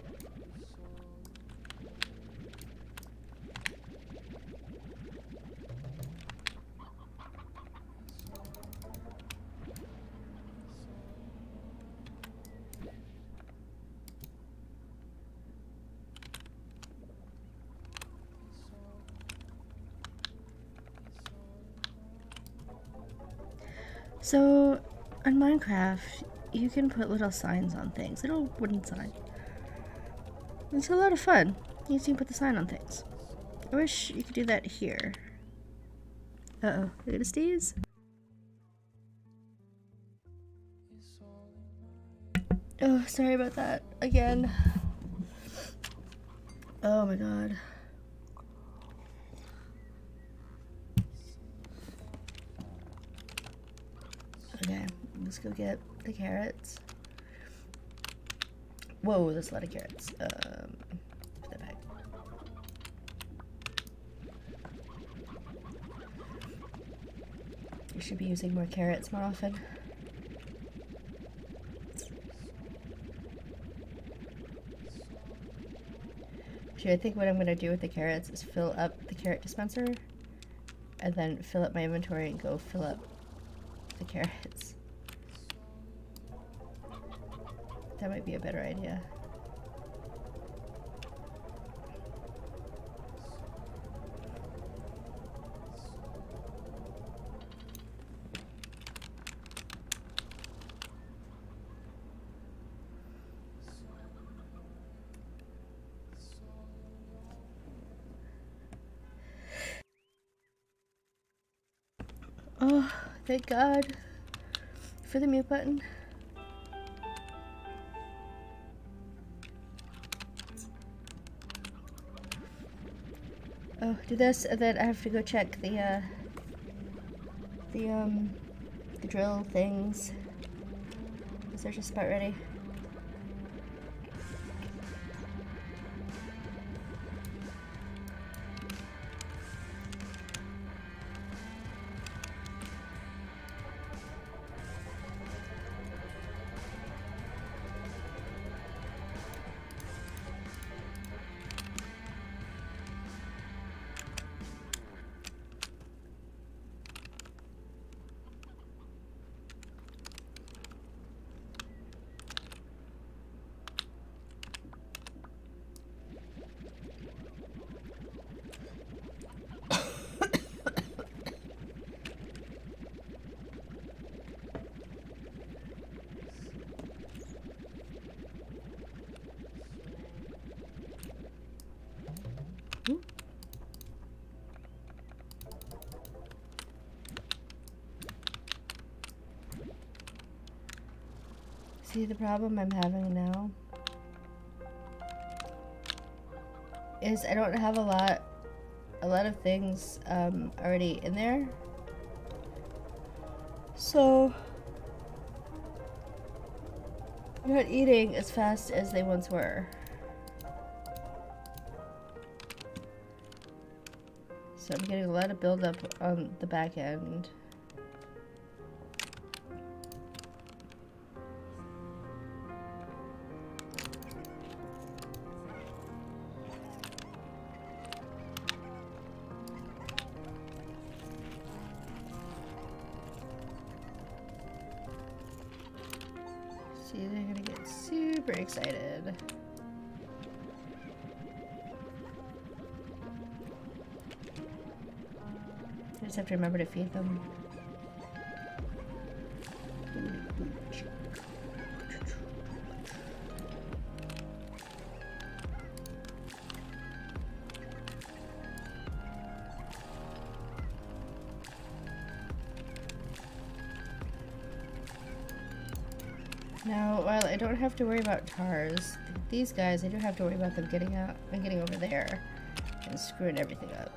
So, on Minecraft, you can put little signs on things, little wooden sign. It's a lot of fun. You can put the sign on things. I wish you could do that here. Uh-oh, look at the steez. Oh, sorry about that again. Oh my god. Okay, let's go get the carrots. Whoa, that's a lot of carrots. Um, put that back. You should be using more carrots more often. Actually, I think what I'm going to do with the carrots is fill up the carrot dispenser and then fill up my inventory and go fill up the carrots. That might be a better idea. Oh, thank God for the mute button. Oh, do this, and then I have to go check the, uh, the, um, the drill things. Is there just about ready? See, the problem I'm having now is I don't have a lot a lot of things um, already in there, so I'm not eating as fast as they once were. So I'm getting a lot of buildup on the back end. See, they're gonna get super excited. I just have to remember to feed them. Now, while I don't have to worry about tars, these guys, I do have to worry about them getting out and getting over there and screwing everything up.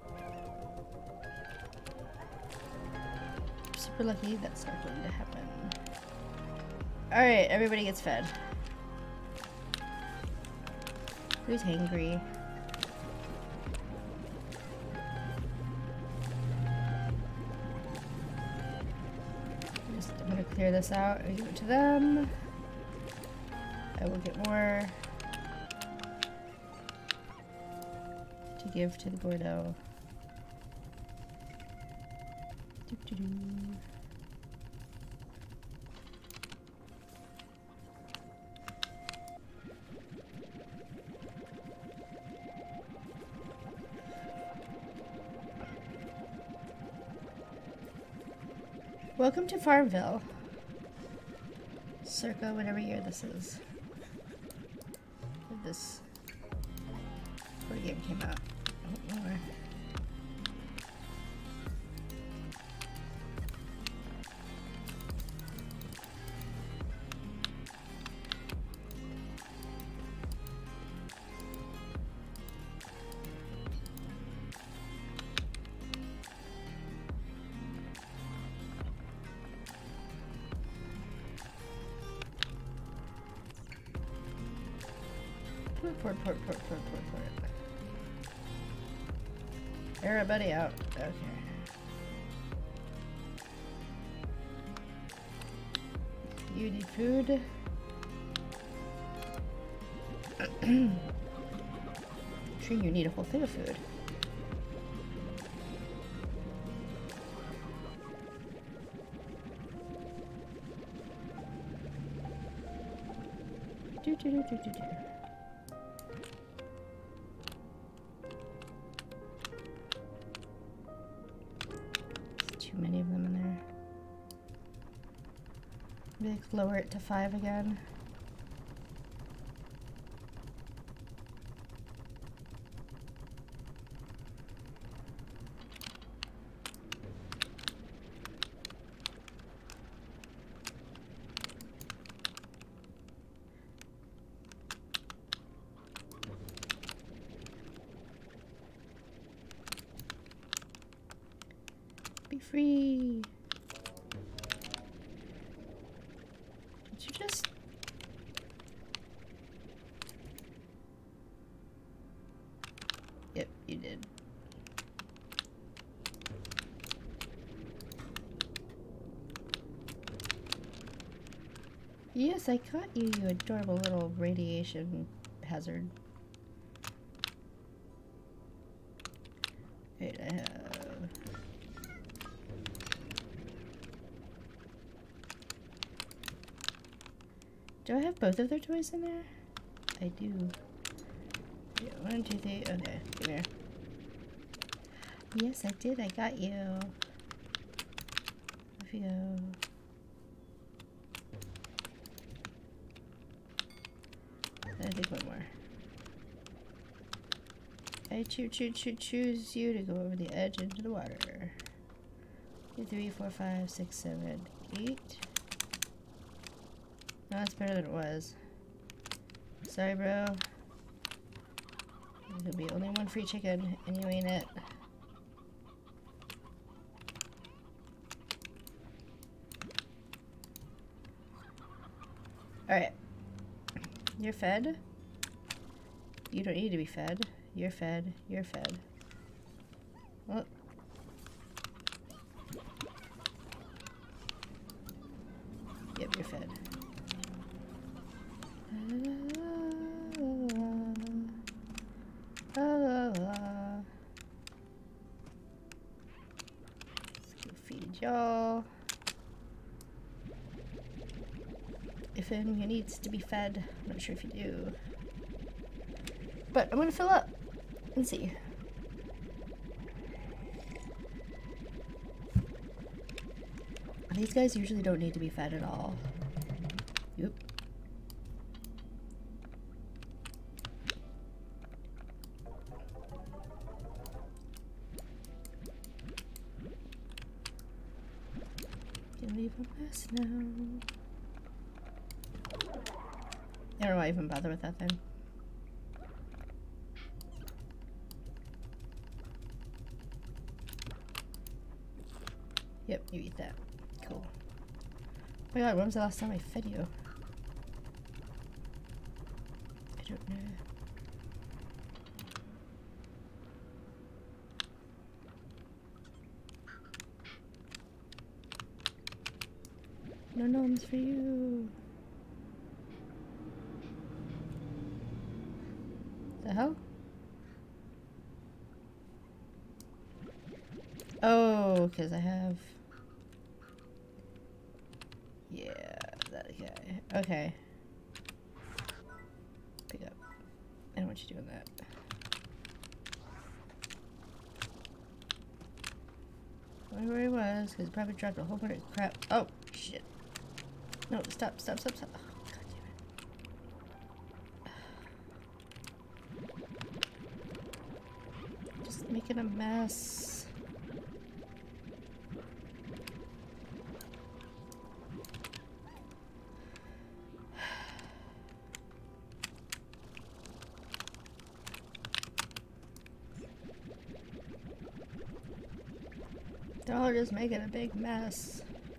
I'm super lucky that's not going to happen. Alright, everybody gets fed. Who's hangry? I'm gonna clear this out and give it to them. I will get more to give to the Bordeaux. Doo -doo -doo. Welcome to Farmville. Circa whatever year this is. When this board game came out. I don't know. Port, port, port, port, port, port. Everybody out. Okay. You need food. I'm sure you need a whole thing of food. do, do, do, do, do, do. There's too many of them in there. Maybe I could lower it to five again. Be free. Did you just... Yep, you did. Yes, I caught you, you adorable little radiation hazard. Wait, I have... Do I have both of their toys in there? I do. Yeah, one, two, three. Okay, come here. Yes, I did. I got you. Off you go. I think one more. I choo choo choo choose you to go over the edge into the water. Two, three, four, five, six, seven, eight. No, that's better than it was. Sorry, bro. There'll be only one free chicken, and you ain't it. Alright. You're fed. You don't need to be fed. You're fed. You're fed. Oh. Yep, you're fed. La, la, la. Let's go feed y'all. If anyone needs to be fed, I'm not sure if you do. But I'm gonna fill up and see. These guys usually don't need to be fed at all. Yep. Can leave a mess now. I don't know why I even bother with that then. Yep, you eat that. Cool. Oh my god, when was the last time I fed you? I don't know. No gnomes for you. The hell? Oh, because I have... Yeah, that guy. Okay. Pick up. I don't want you doing that. I wonder where he was, because he probably dropped a whole bunch of crap. Oh, shit. No, stop, stop, stop, stop. Oh, god damn it. Just making a mess. They're all just making a big mess.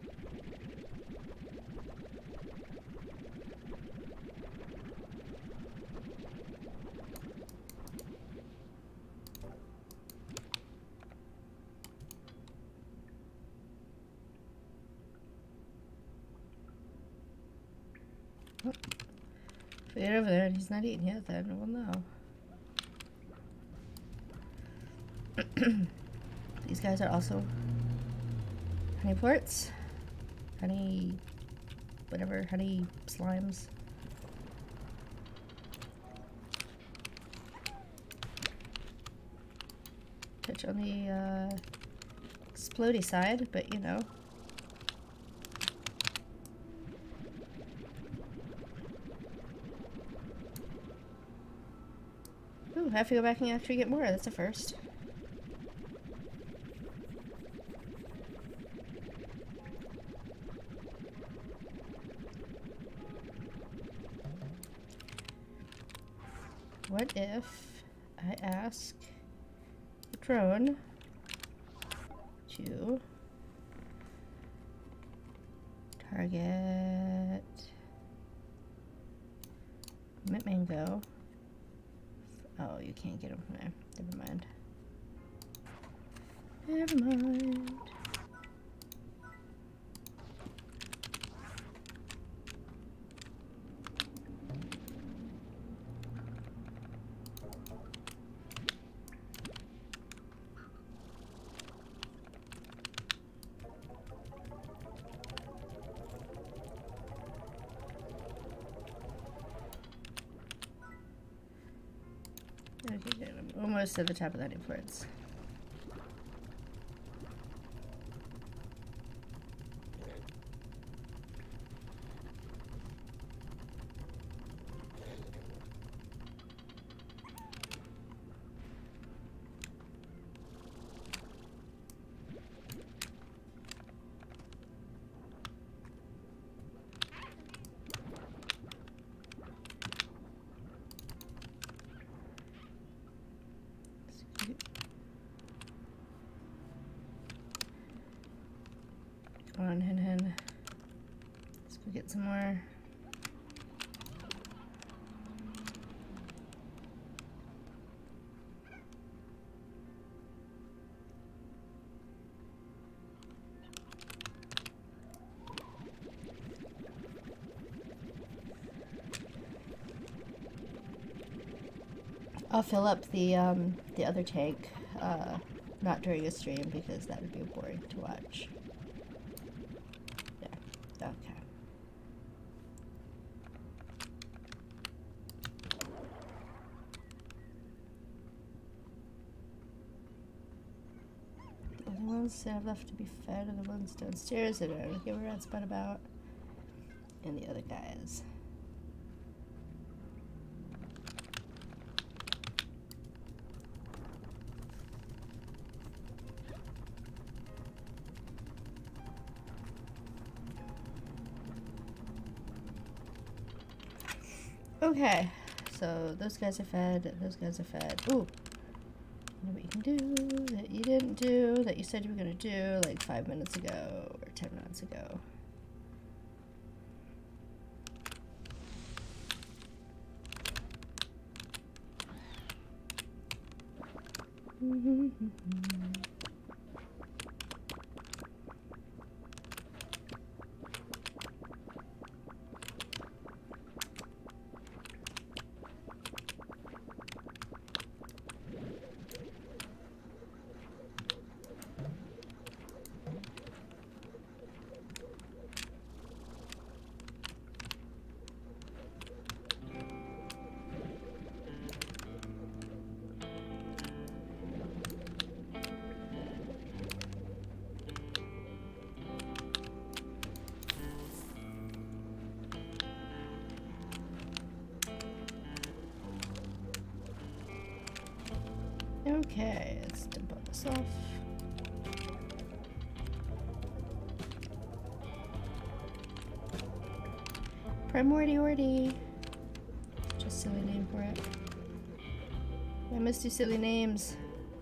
Oh. If we get over there and he's not eating yet, then we'll know. These guys are also honey plorts, honey, whatever, honey slimes. much on the uh, explodey side, but you know. Ooh, I have to go back and actually get more. That's a first. What if I ask the drone to target Mango? Oh, you can't get him from there. Never mind. Never mind. Okay, good. I'm almost at the top of that influence. Come on, hen hen. Let's go get some more. I'll fill up the um, the other tank, uh, not during a stream because that would be boring to watch. Yeah, okay. The only ones that have left to be fed are the ones downstairs that are give a rat's butt about, and the other guys. Okay, so those guys are fed, those guys are fed. Ooh, you know what you can do that you didn't do, that you said you were going to do like five minutes ago or ten minutes ago. Okay, let's dump all this off. Primordiority. Just a silly name for it. I must do silly names.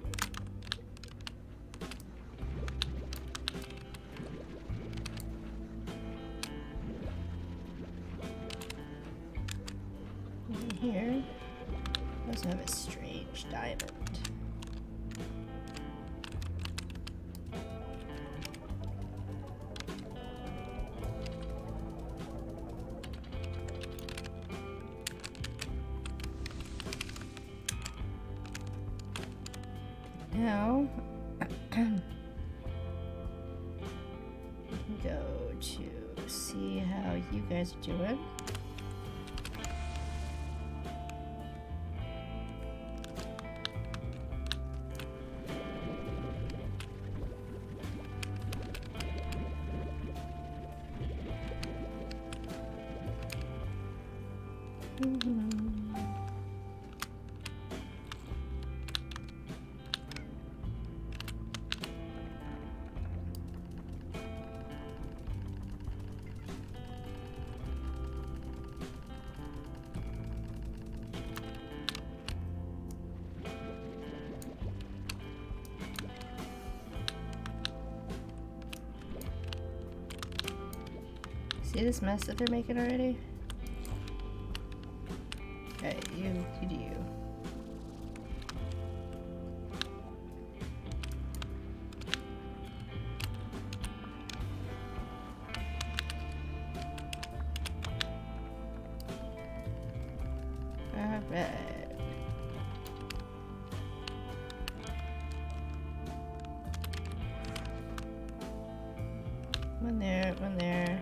And here, I also have a strange diamond. Now, go to see how you guys are doing. See this mess that they're making already? Alright, you, you do you. Alright. One there, one there.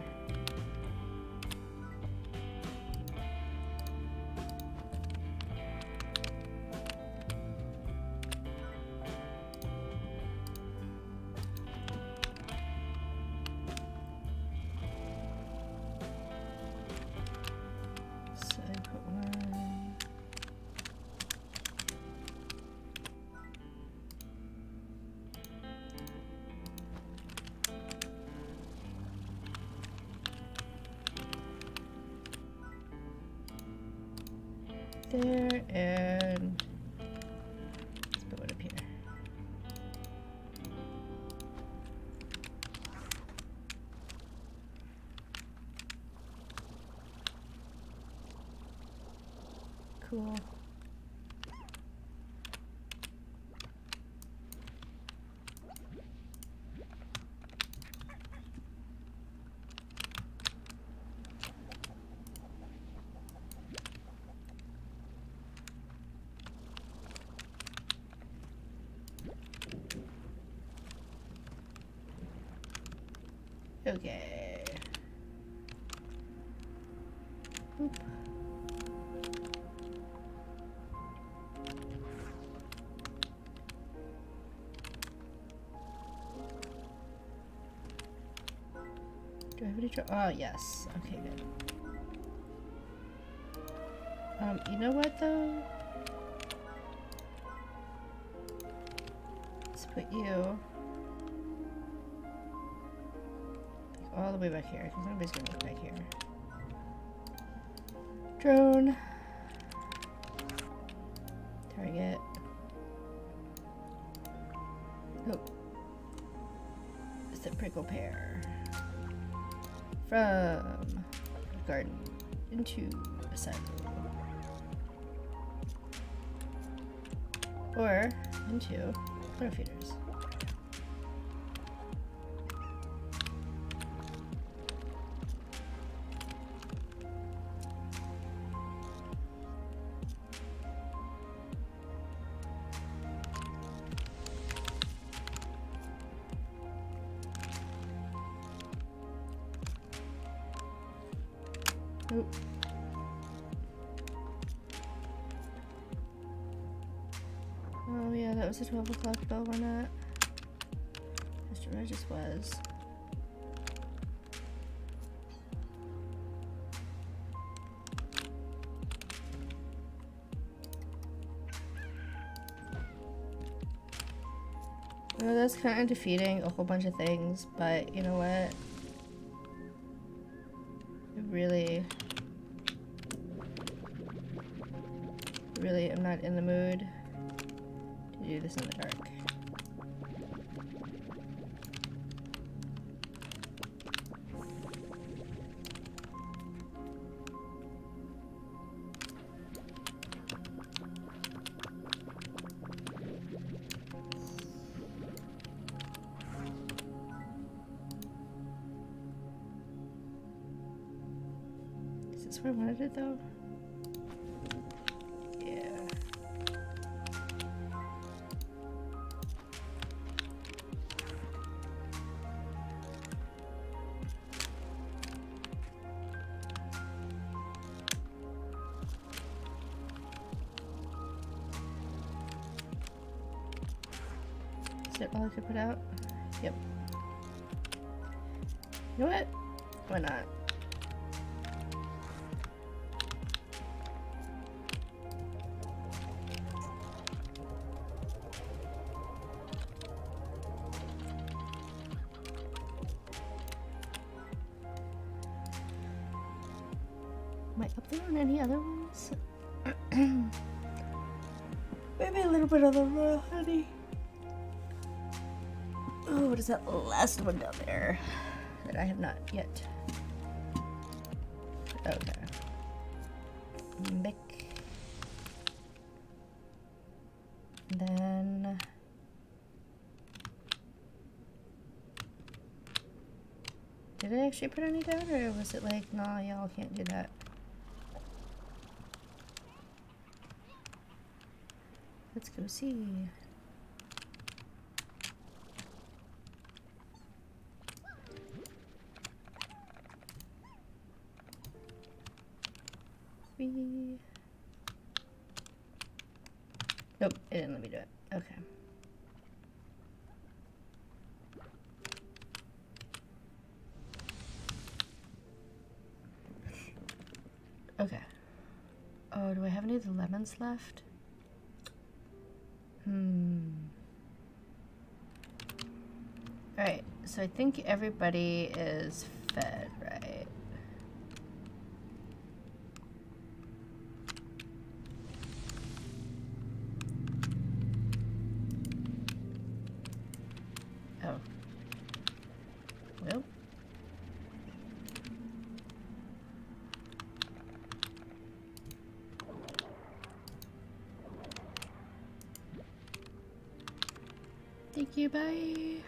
There, and let's put one up here. Cool. Okay. Oop. Do I have any trouble? Oh, yes. Okay, good. Um, you know what, though? Let's put you all the way back here, because nobody's gonna look back here. Drone. Target. Oh. It's a prickle pear. From garden into a silo. Or into water feeders. Oop. Oh yeah, that was a twelve o'clock bell or not. Mister Regis was. Well, that's kind of defeating a whole bunch of things, but you know what? Really, really am not in the mood to do this in the dark. Is this where I wanted it though? Yeah. Is that all I could put out? Yep. You know what? Why not? Am I up there on any other ones? Maybe a little bit of the royal honey. Oh, what is that last one down there that I have not yet? Okay. Bic. Then did I actually put any down, or was it like, nah, y'all can't do that? Let's go see. We... Nope, it didn't let me do it. Okay. Okay. Oh, do I have any of the lemons left? Hmm. Alright, so I think everybody is fed, right? Oh. Well. Thank you, bye.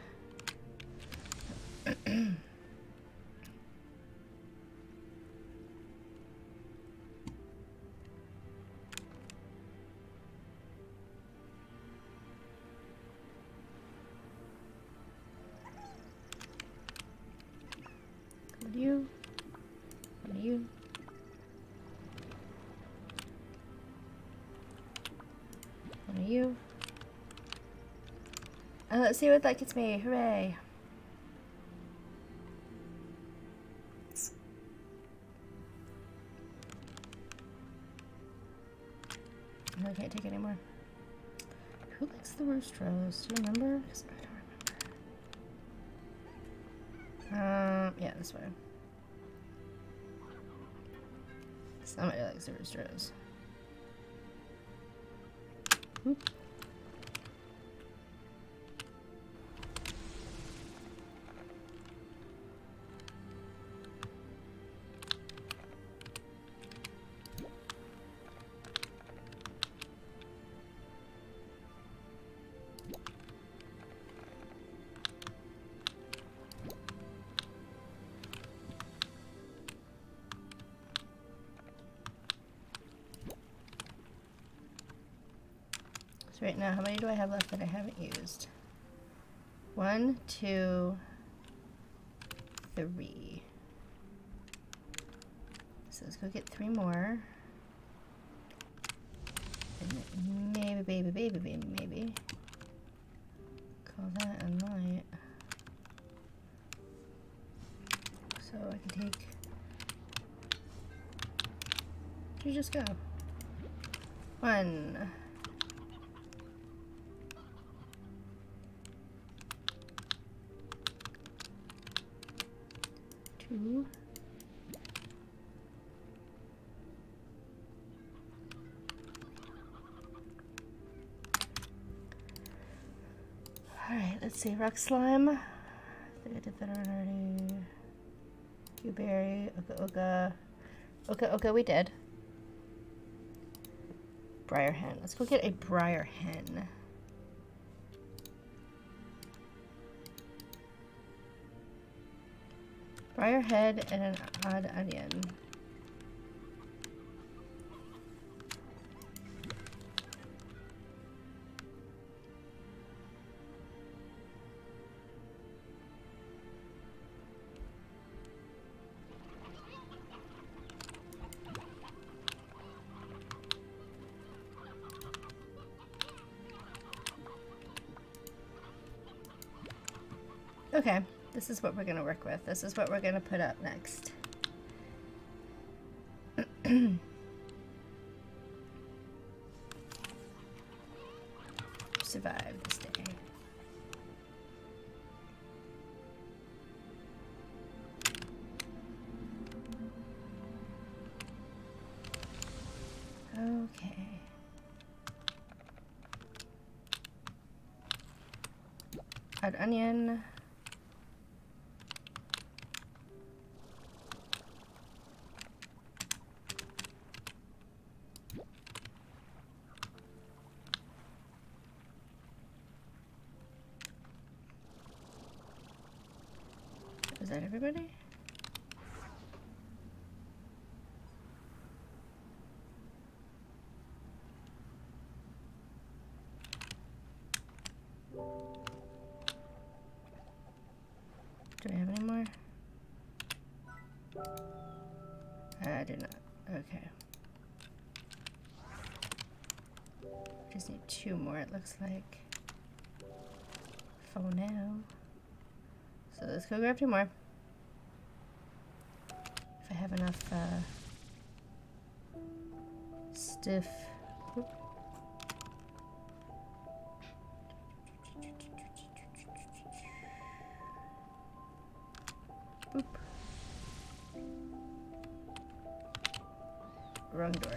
What are you? What are you? What are you? Uh, let's see what that gets me. Hooray. No, I can't take any more. Who likes the roost rose? Do you remember? 'Cause I don't remember. Um, yeah, this way. Somebody likes the roost rose. Oop. Right now, how many do I have left that I haven't used? One, two, three. So let's go get three more. And maybe, baby, baby, baby, maybe. Call that a night. So I can take... Where'd you just go? One. Two. Alright, let's see. Rock slime. I think I did that already. Blueberry. Oka Oka. Oka Oka, we did. Briar hen. Let's go get a briar hen. Briar head and an odd onion. Okay. This is what we're going to work with. This is what we're going to put up next. Survive this day. Okay. Add onion. Is that everybody? Do I have any more? I do not. Okay. Just need two more, it looks like. For now. So let's go grab two more. If I have enough uh, stiff. Whoop. Oop. Wrong door.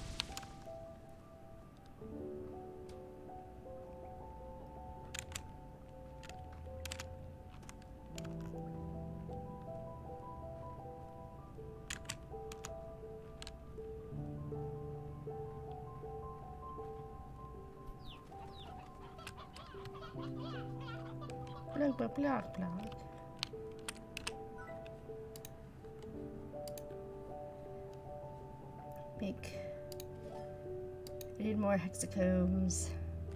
Block, block, block, block. Make. I need more hexacombs.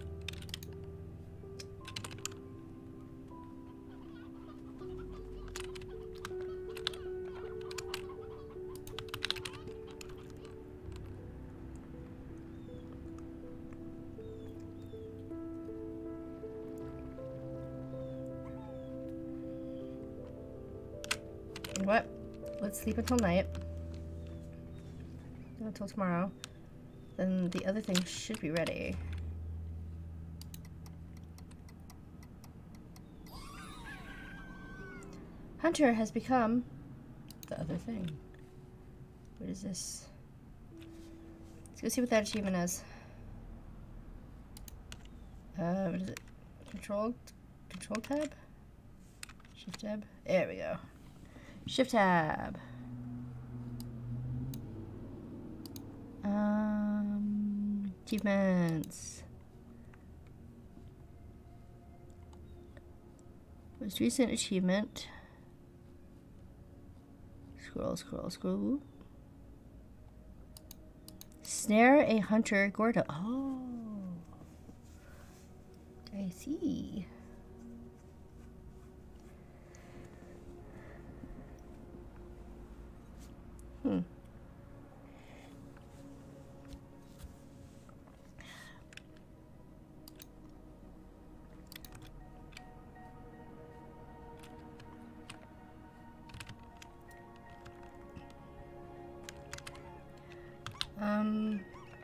You know what? Let's sleep until night. Not until tomorrow. Then the other thing should be ready. Hunter has become the other thing. What is this? Let's go see what that achievement is. Uh, what is it? Control, control tab? Shift tab? There we go. Shift tab. Um, achievements. Most recent achievement. Scroll, scroll, scroll. Snare a hunter Gordo. Oh, I see. Hmm. Um,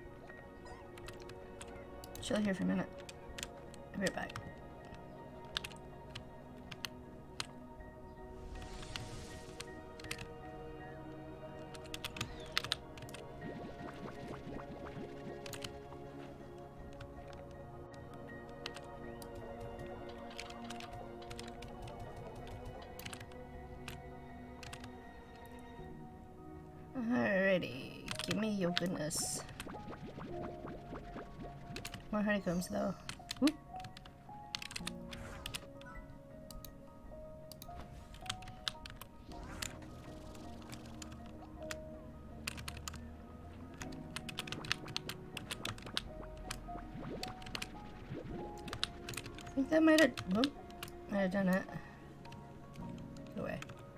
chill here for a minute. I'll be right back. Alrighty, give me your goodness. More honeycombs though. Whoop. I think that might have, whoop, might have done it. Go away.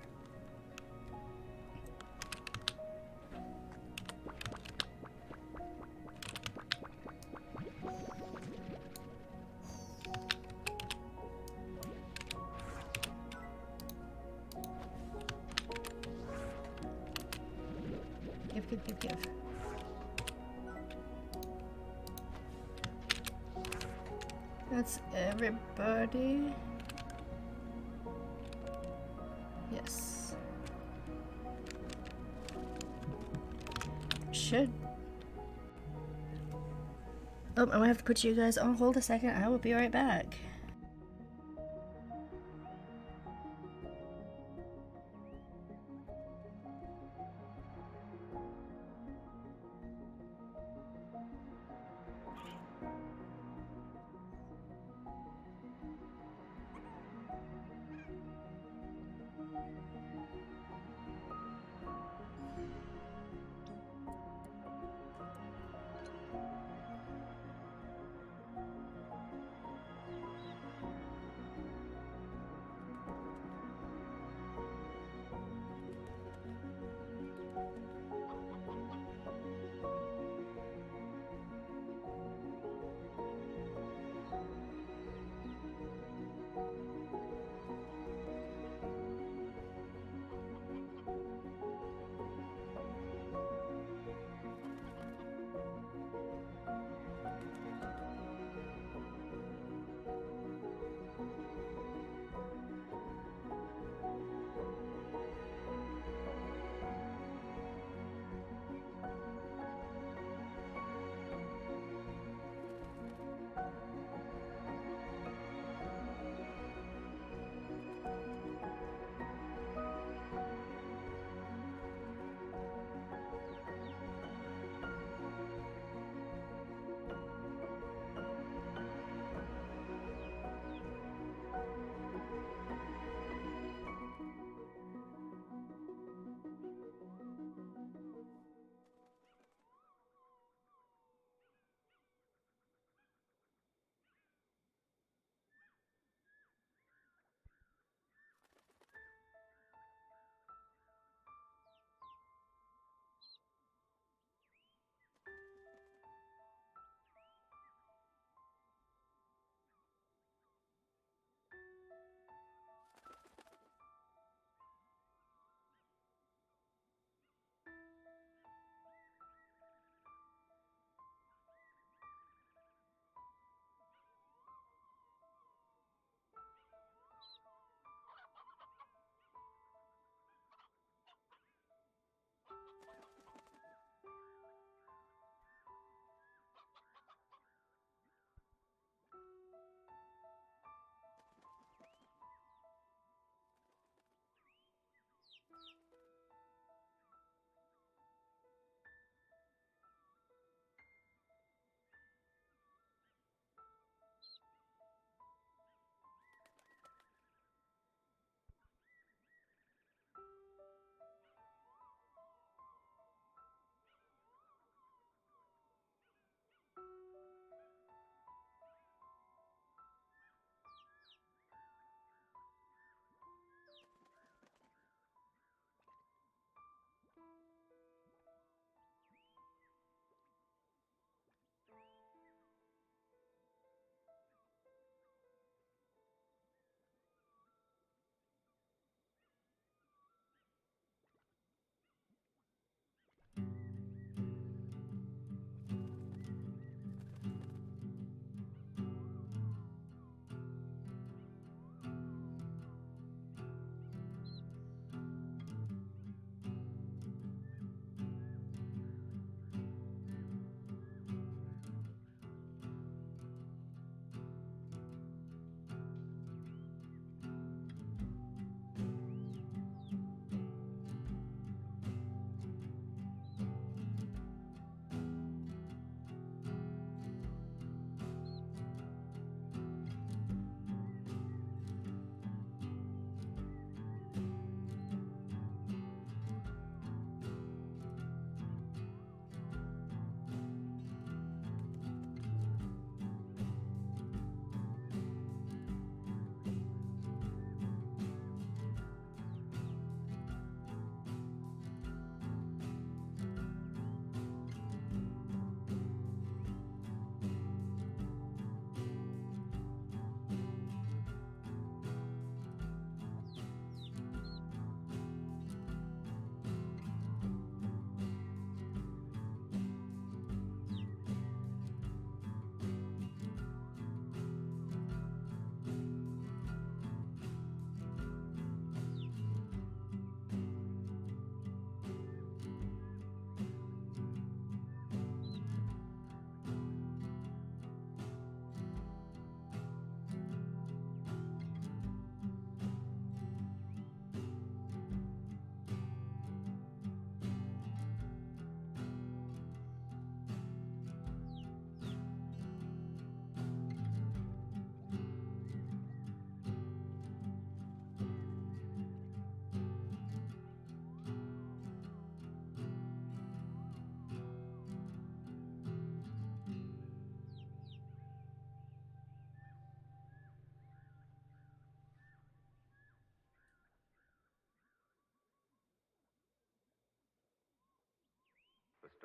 Give, give, give, give. That's everybody. Yes. Should. Oh, I'm gonna have to put you guys on hold a second. I will be right back.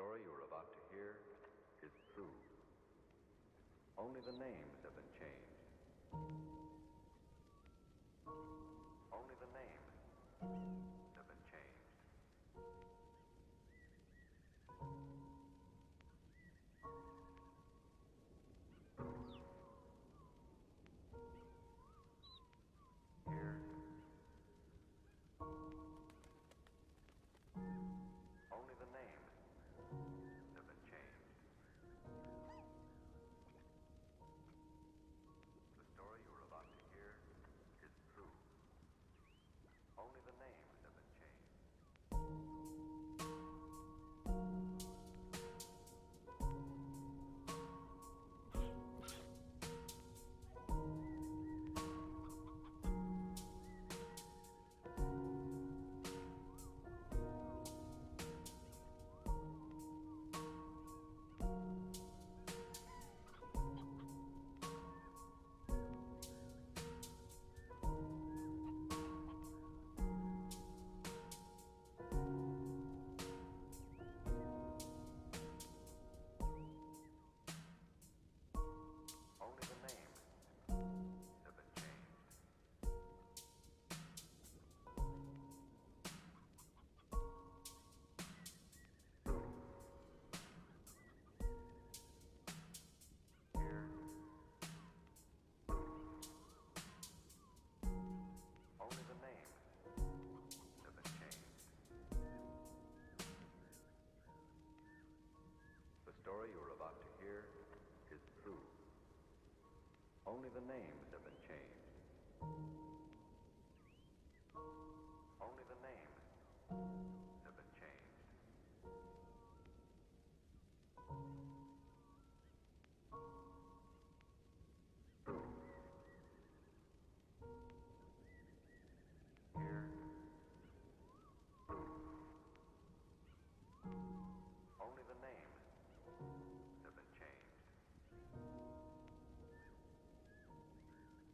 story you are about to hear is true. Only the names have been changed. Only the names have been changed. Here, only the names have been changed. The story you are about to hear is true. Only the names have been changed. Only the names have been changed. Here, only the names have been changed. The story you are about to hear is true. Only the names have been changed. Only the names have been changed. Here, only the names have been changed.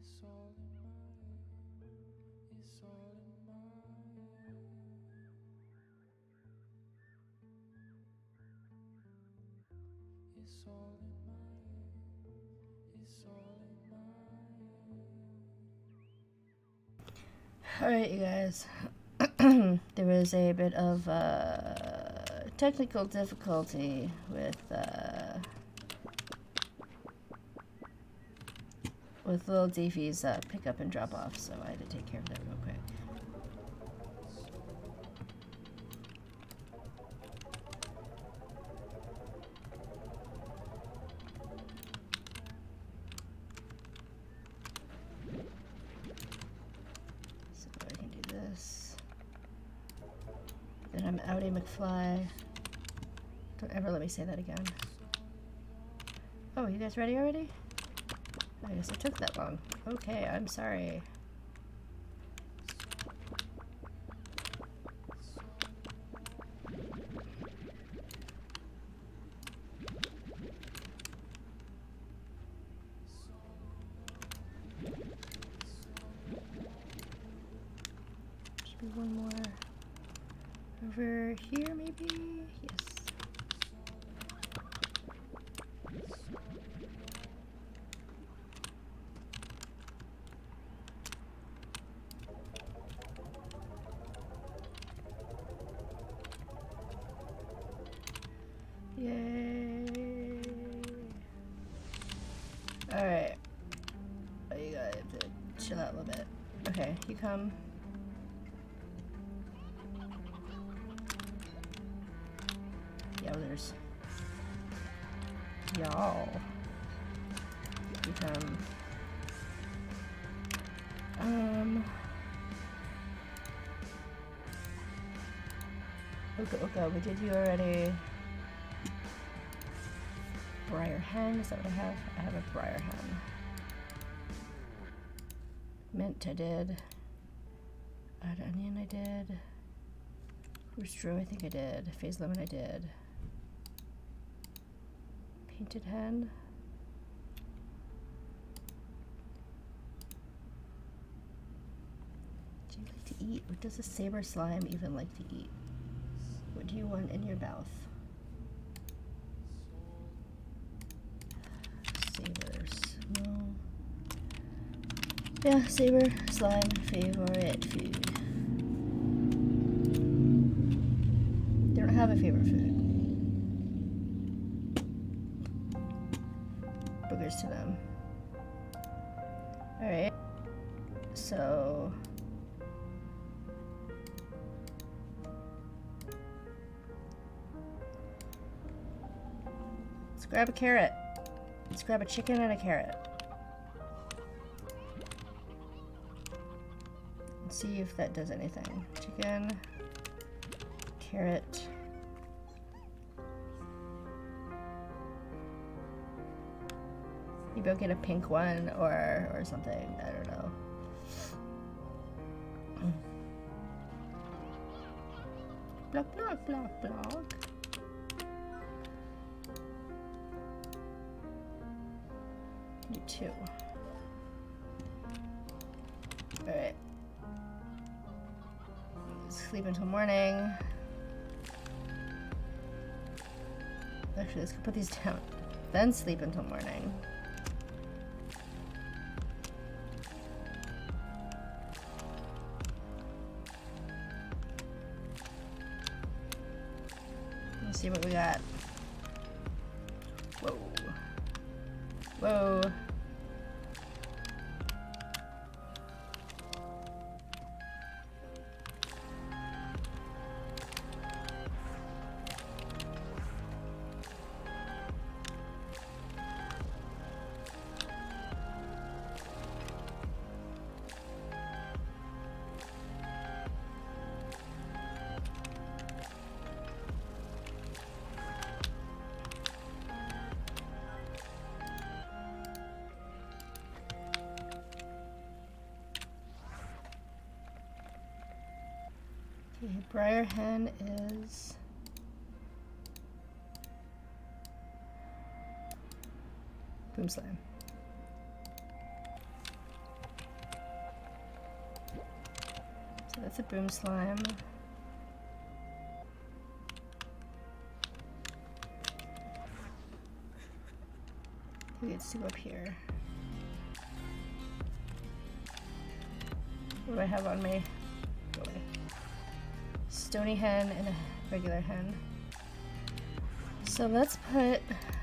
It's all in my head. It's all in my head. It's all in my head. It's all in my head. Alright, you guys. There was a bit of uh, technical difficulty with uh, with little Deefy's uh, pick up and drop off, so I had to take care of that real quick. So I can do this. Then I'm Outie McFly. Don't ever let me say that again. Oh, you guys ready already? I guess it took that long. Okay, I'm sorry. Should be one more over here, maybe? Yes. Yay! Alright. Oh, you gotta have to chill out a little bit. Okay, you come. Yowzers. Y'all. You come. Um. Okay, okay, we did you already. Briar hen, is that what I have? I have a briar hen. Mint I did. Add onion I did. Rooster I think I did. Phase lemon I did. Painted hen. Do you like to eat? What does a saber slime even like to eat? What do you want in your mouth? Sabers. No. Yeah, saber slime favorite food. They don't have a favorite food. Boogers to them. Alright. So let's grab a carrot. Let's grab a chicken and a carrot. And see if that does anything. Chicken, carrot. Maybe I'll get a pink one or or something. I don't know. Block, block, block, block. Do two. Alright. Sleep until morning. Actually, let's go put these down. Then sleep until morning. Let's see what we got. Whoa. Whoa. Okay, Briar Hen is Boom Slam. the boom slime. Who gets to go up here? What do I have on me? Go away. Stony hen and a regular hen. So let's put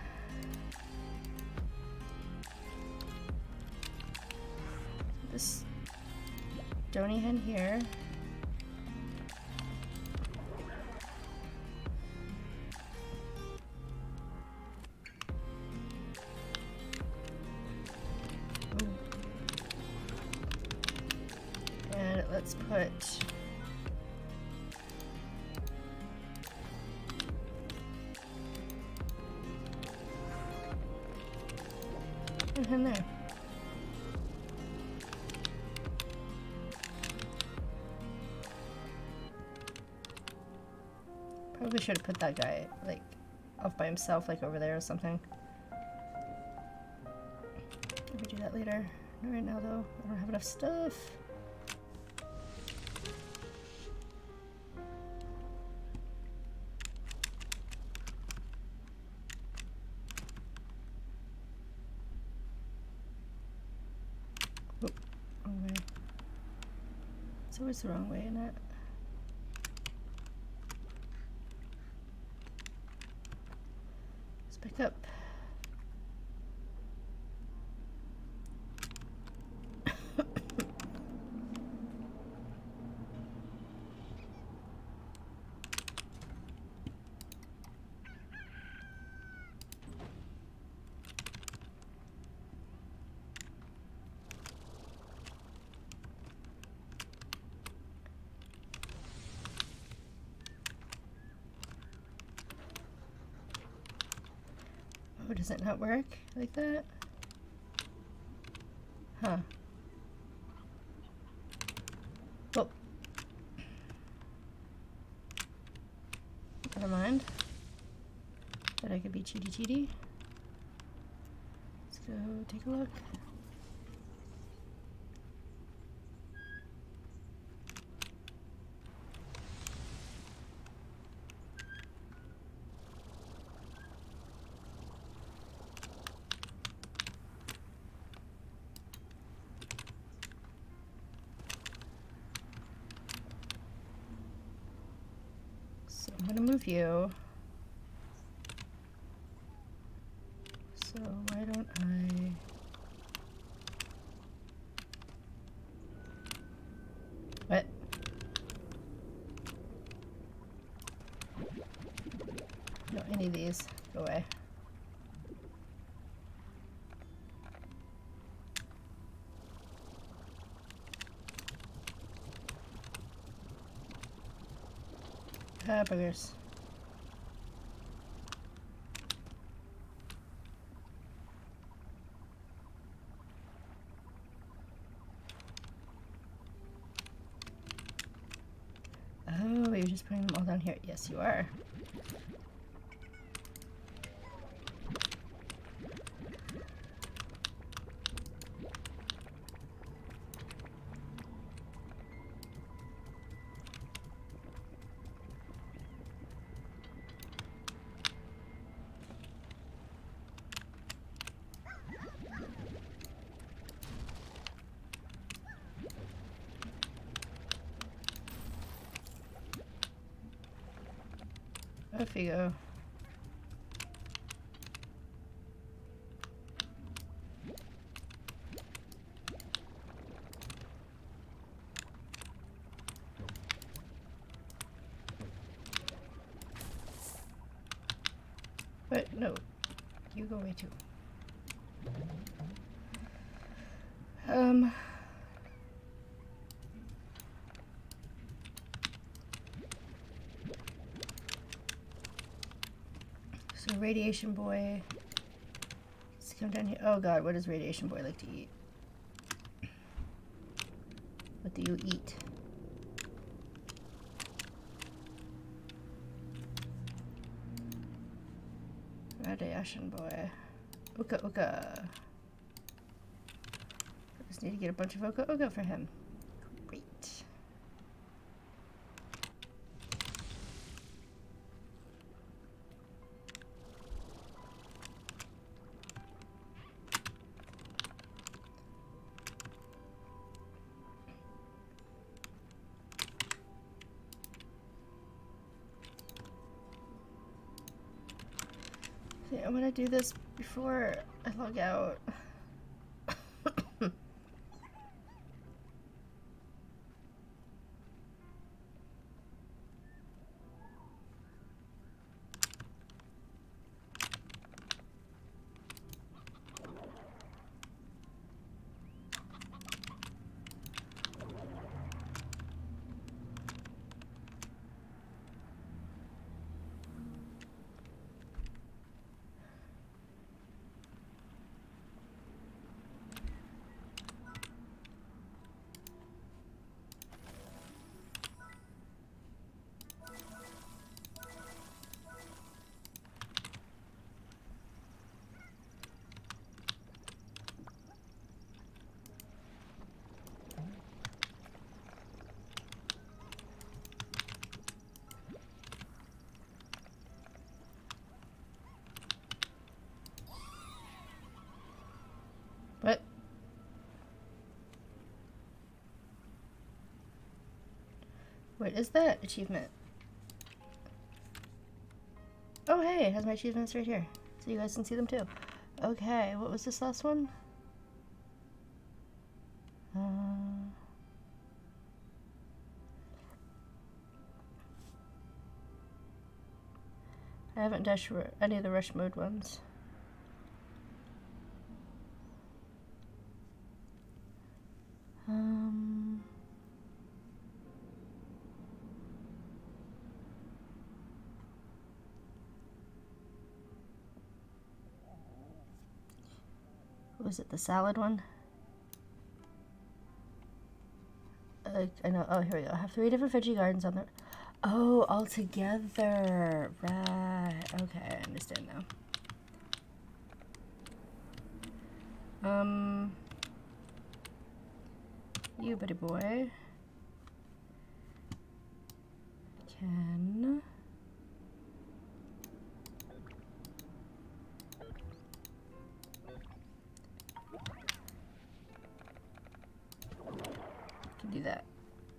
this stony hen here. Ooh. And let's put a hen there. Probably should have put that guy like off by himself, like over there or something. Maybe do that later. Not right now though. I don't have enough stuff. Oh, wrong way. It's always the wrong way, isn't it? Pick up. Oh, does it not work like that? Huh. Well, never mind. Thought I could be cheaty cheaty. Let's go take a look. I'm gonna move you. So why don't I... What? No, any of these. Go away. Ah, boogers. Oh, you're just putting them all down here. Yes, you are. Off you go. But no, you go away too. Um. So Radiation Boy, let's come down here. Oh God, what does Radiation Boy like to eat? What do you eat? Radiation Boy, Uka Uka. I just need to get a bunch of Uka Uka for him. Great. Okay, I'm gonna do this before I log out. What? What is that achievement? Oh hey, it has my achievements right here. So you guys can see them too. Okay, what was this last one? Uh, I haven't done any of the rush mode ones. Um, was it the salad one? Uh, I know. Oh, here we go. I have three different veggie gardens on there. Oh, all together. Right. Okay, I understand now. Um, you, buddy boy, can can do that.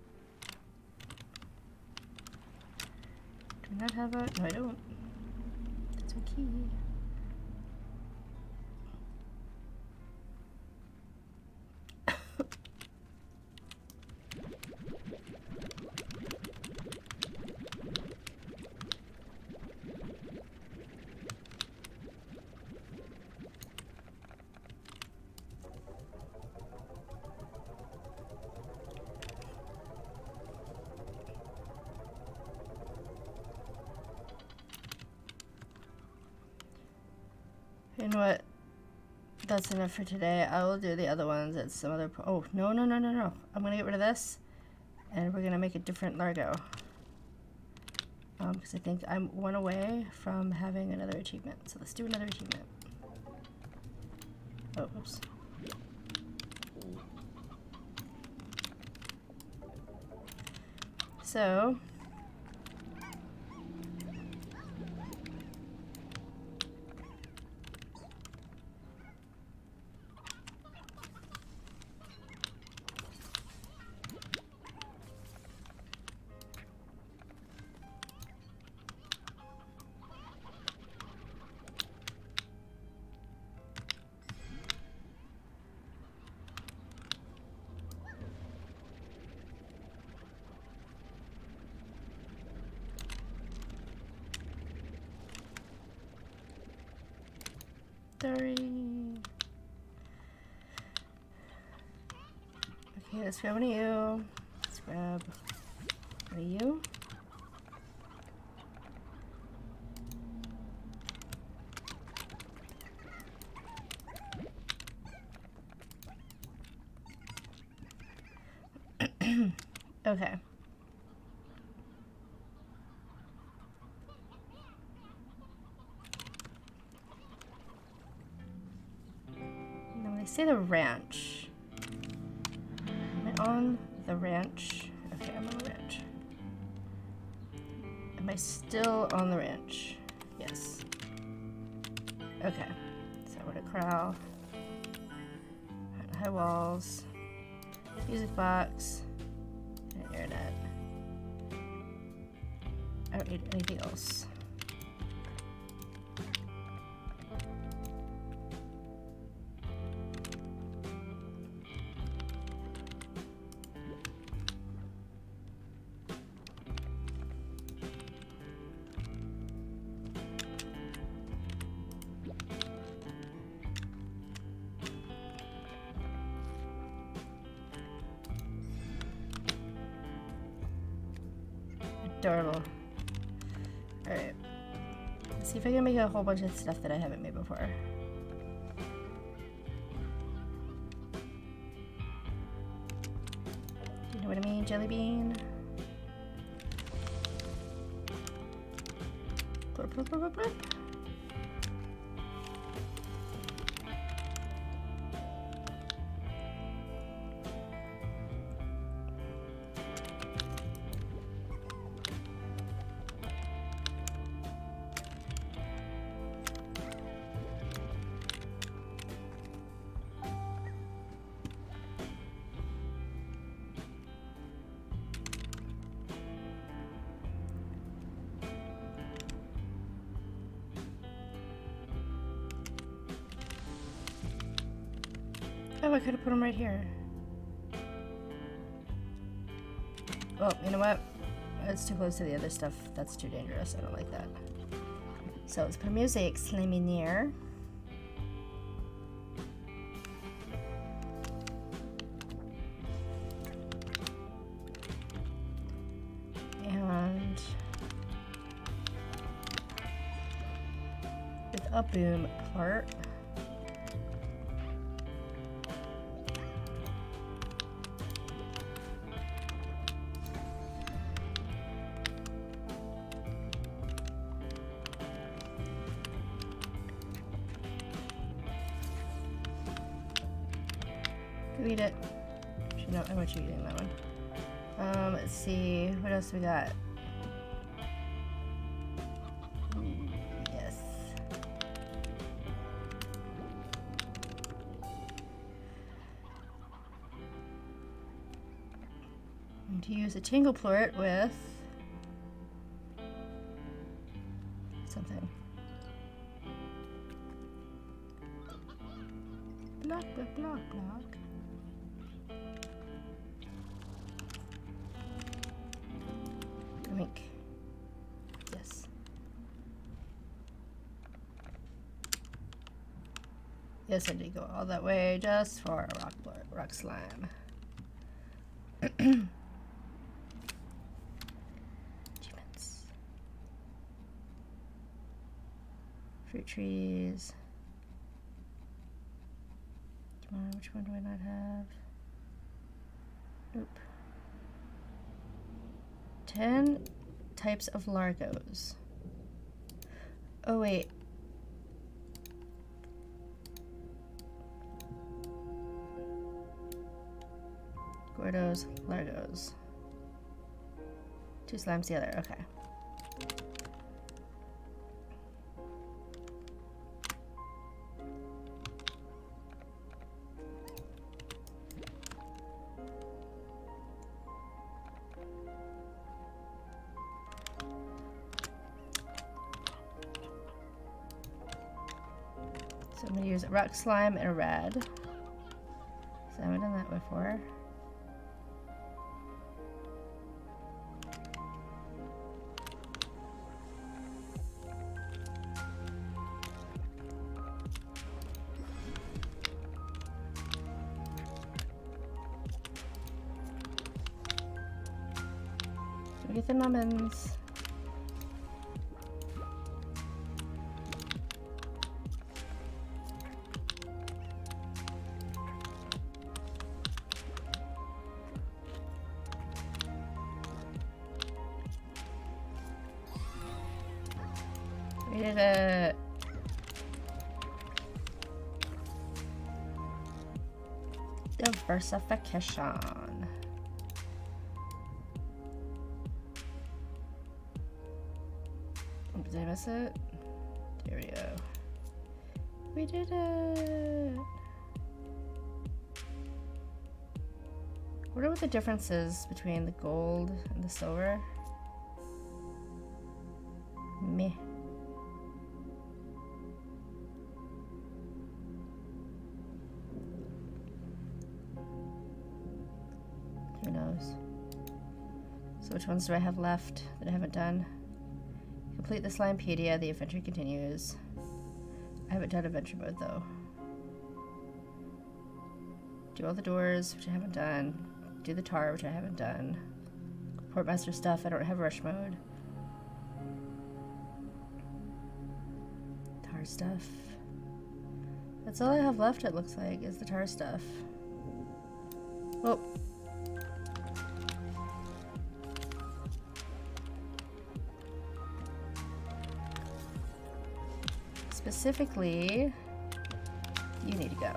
Do I not have a? No, I don't. That's okay. You know what? That's enough for today. I will do the other ones at some other point. Oh, no, no, no, no, no. I'm going to get rid of this, and we're going to make a different Largo. Um, because I think I'm one away from having another achievement. So let's do another achievement. Oh, oops. So... Sorry. Okay, let's grab one of you. Let's grab one of you. Okay. Say the ranch. Am I on the ranch? Okay, I'm on the ranch. Am I still on the ranch? Yes. Okay. So we're gonna corral. High walls. Music box. And an internet. I don't need anything else. adorable. Alright. Let's see if I can make a whole bunch of stuff that I haven't made before. Do you know what I mean, jelly bean? Blurp, blurp, blurp, blurp. Oh, I could have put them right here. Oh, you know what? It's too close to the other stuff. That's too dangerous. I don't like that. So let's put a music slimy near. And with a boom part. Eat it. Actually, no, I want you eating that one. Um, let's see. What else we got? Ooh, yes. I'm going to use a tingle plort with something. Block, block, block, block. Yes. Yes, I did go all that way just for a rock, rock slime. Achievements. Fruit trees. Come on, which one do I not have? Nope. ten types of Largos. Oh, wait. Gordos, Largos. Two slimes together, okay. So I'm going to use a rock slime and a red. So I haven't done that before. So we get the numbins. We did it. Diversification. Did I miss it? There we go. We did it. I wonder what the difference is between the gold and the silver. Meh. Who knows? So which ones do I have left that I haven't done? Complete the Slimepedia, the adventure continues. I haven't done adventure mode though. Do all the doors, which I haven't done. Do the tar, which I haven't done. Portmaster stuff. I don't have rush mode. Tar stuff. That's all I have left, it looks like, is the tar stuff. Oh. Specifically, you need to go.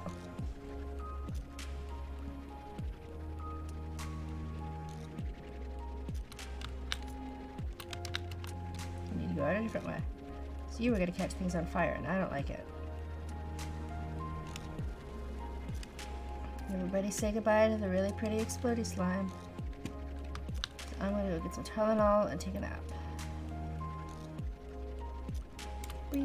You need to go out a different way. So you were going to catch things on fire, and I don't like it. Everybody say goodbye to the really pretty explodey slime. So I'm going to go get some Tylenol and take a nap. Whee!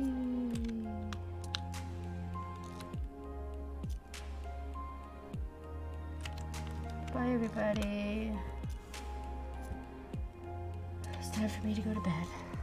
Bye, everybody. It's time for me to go to bed.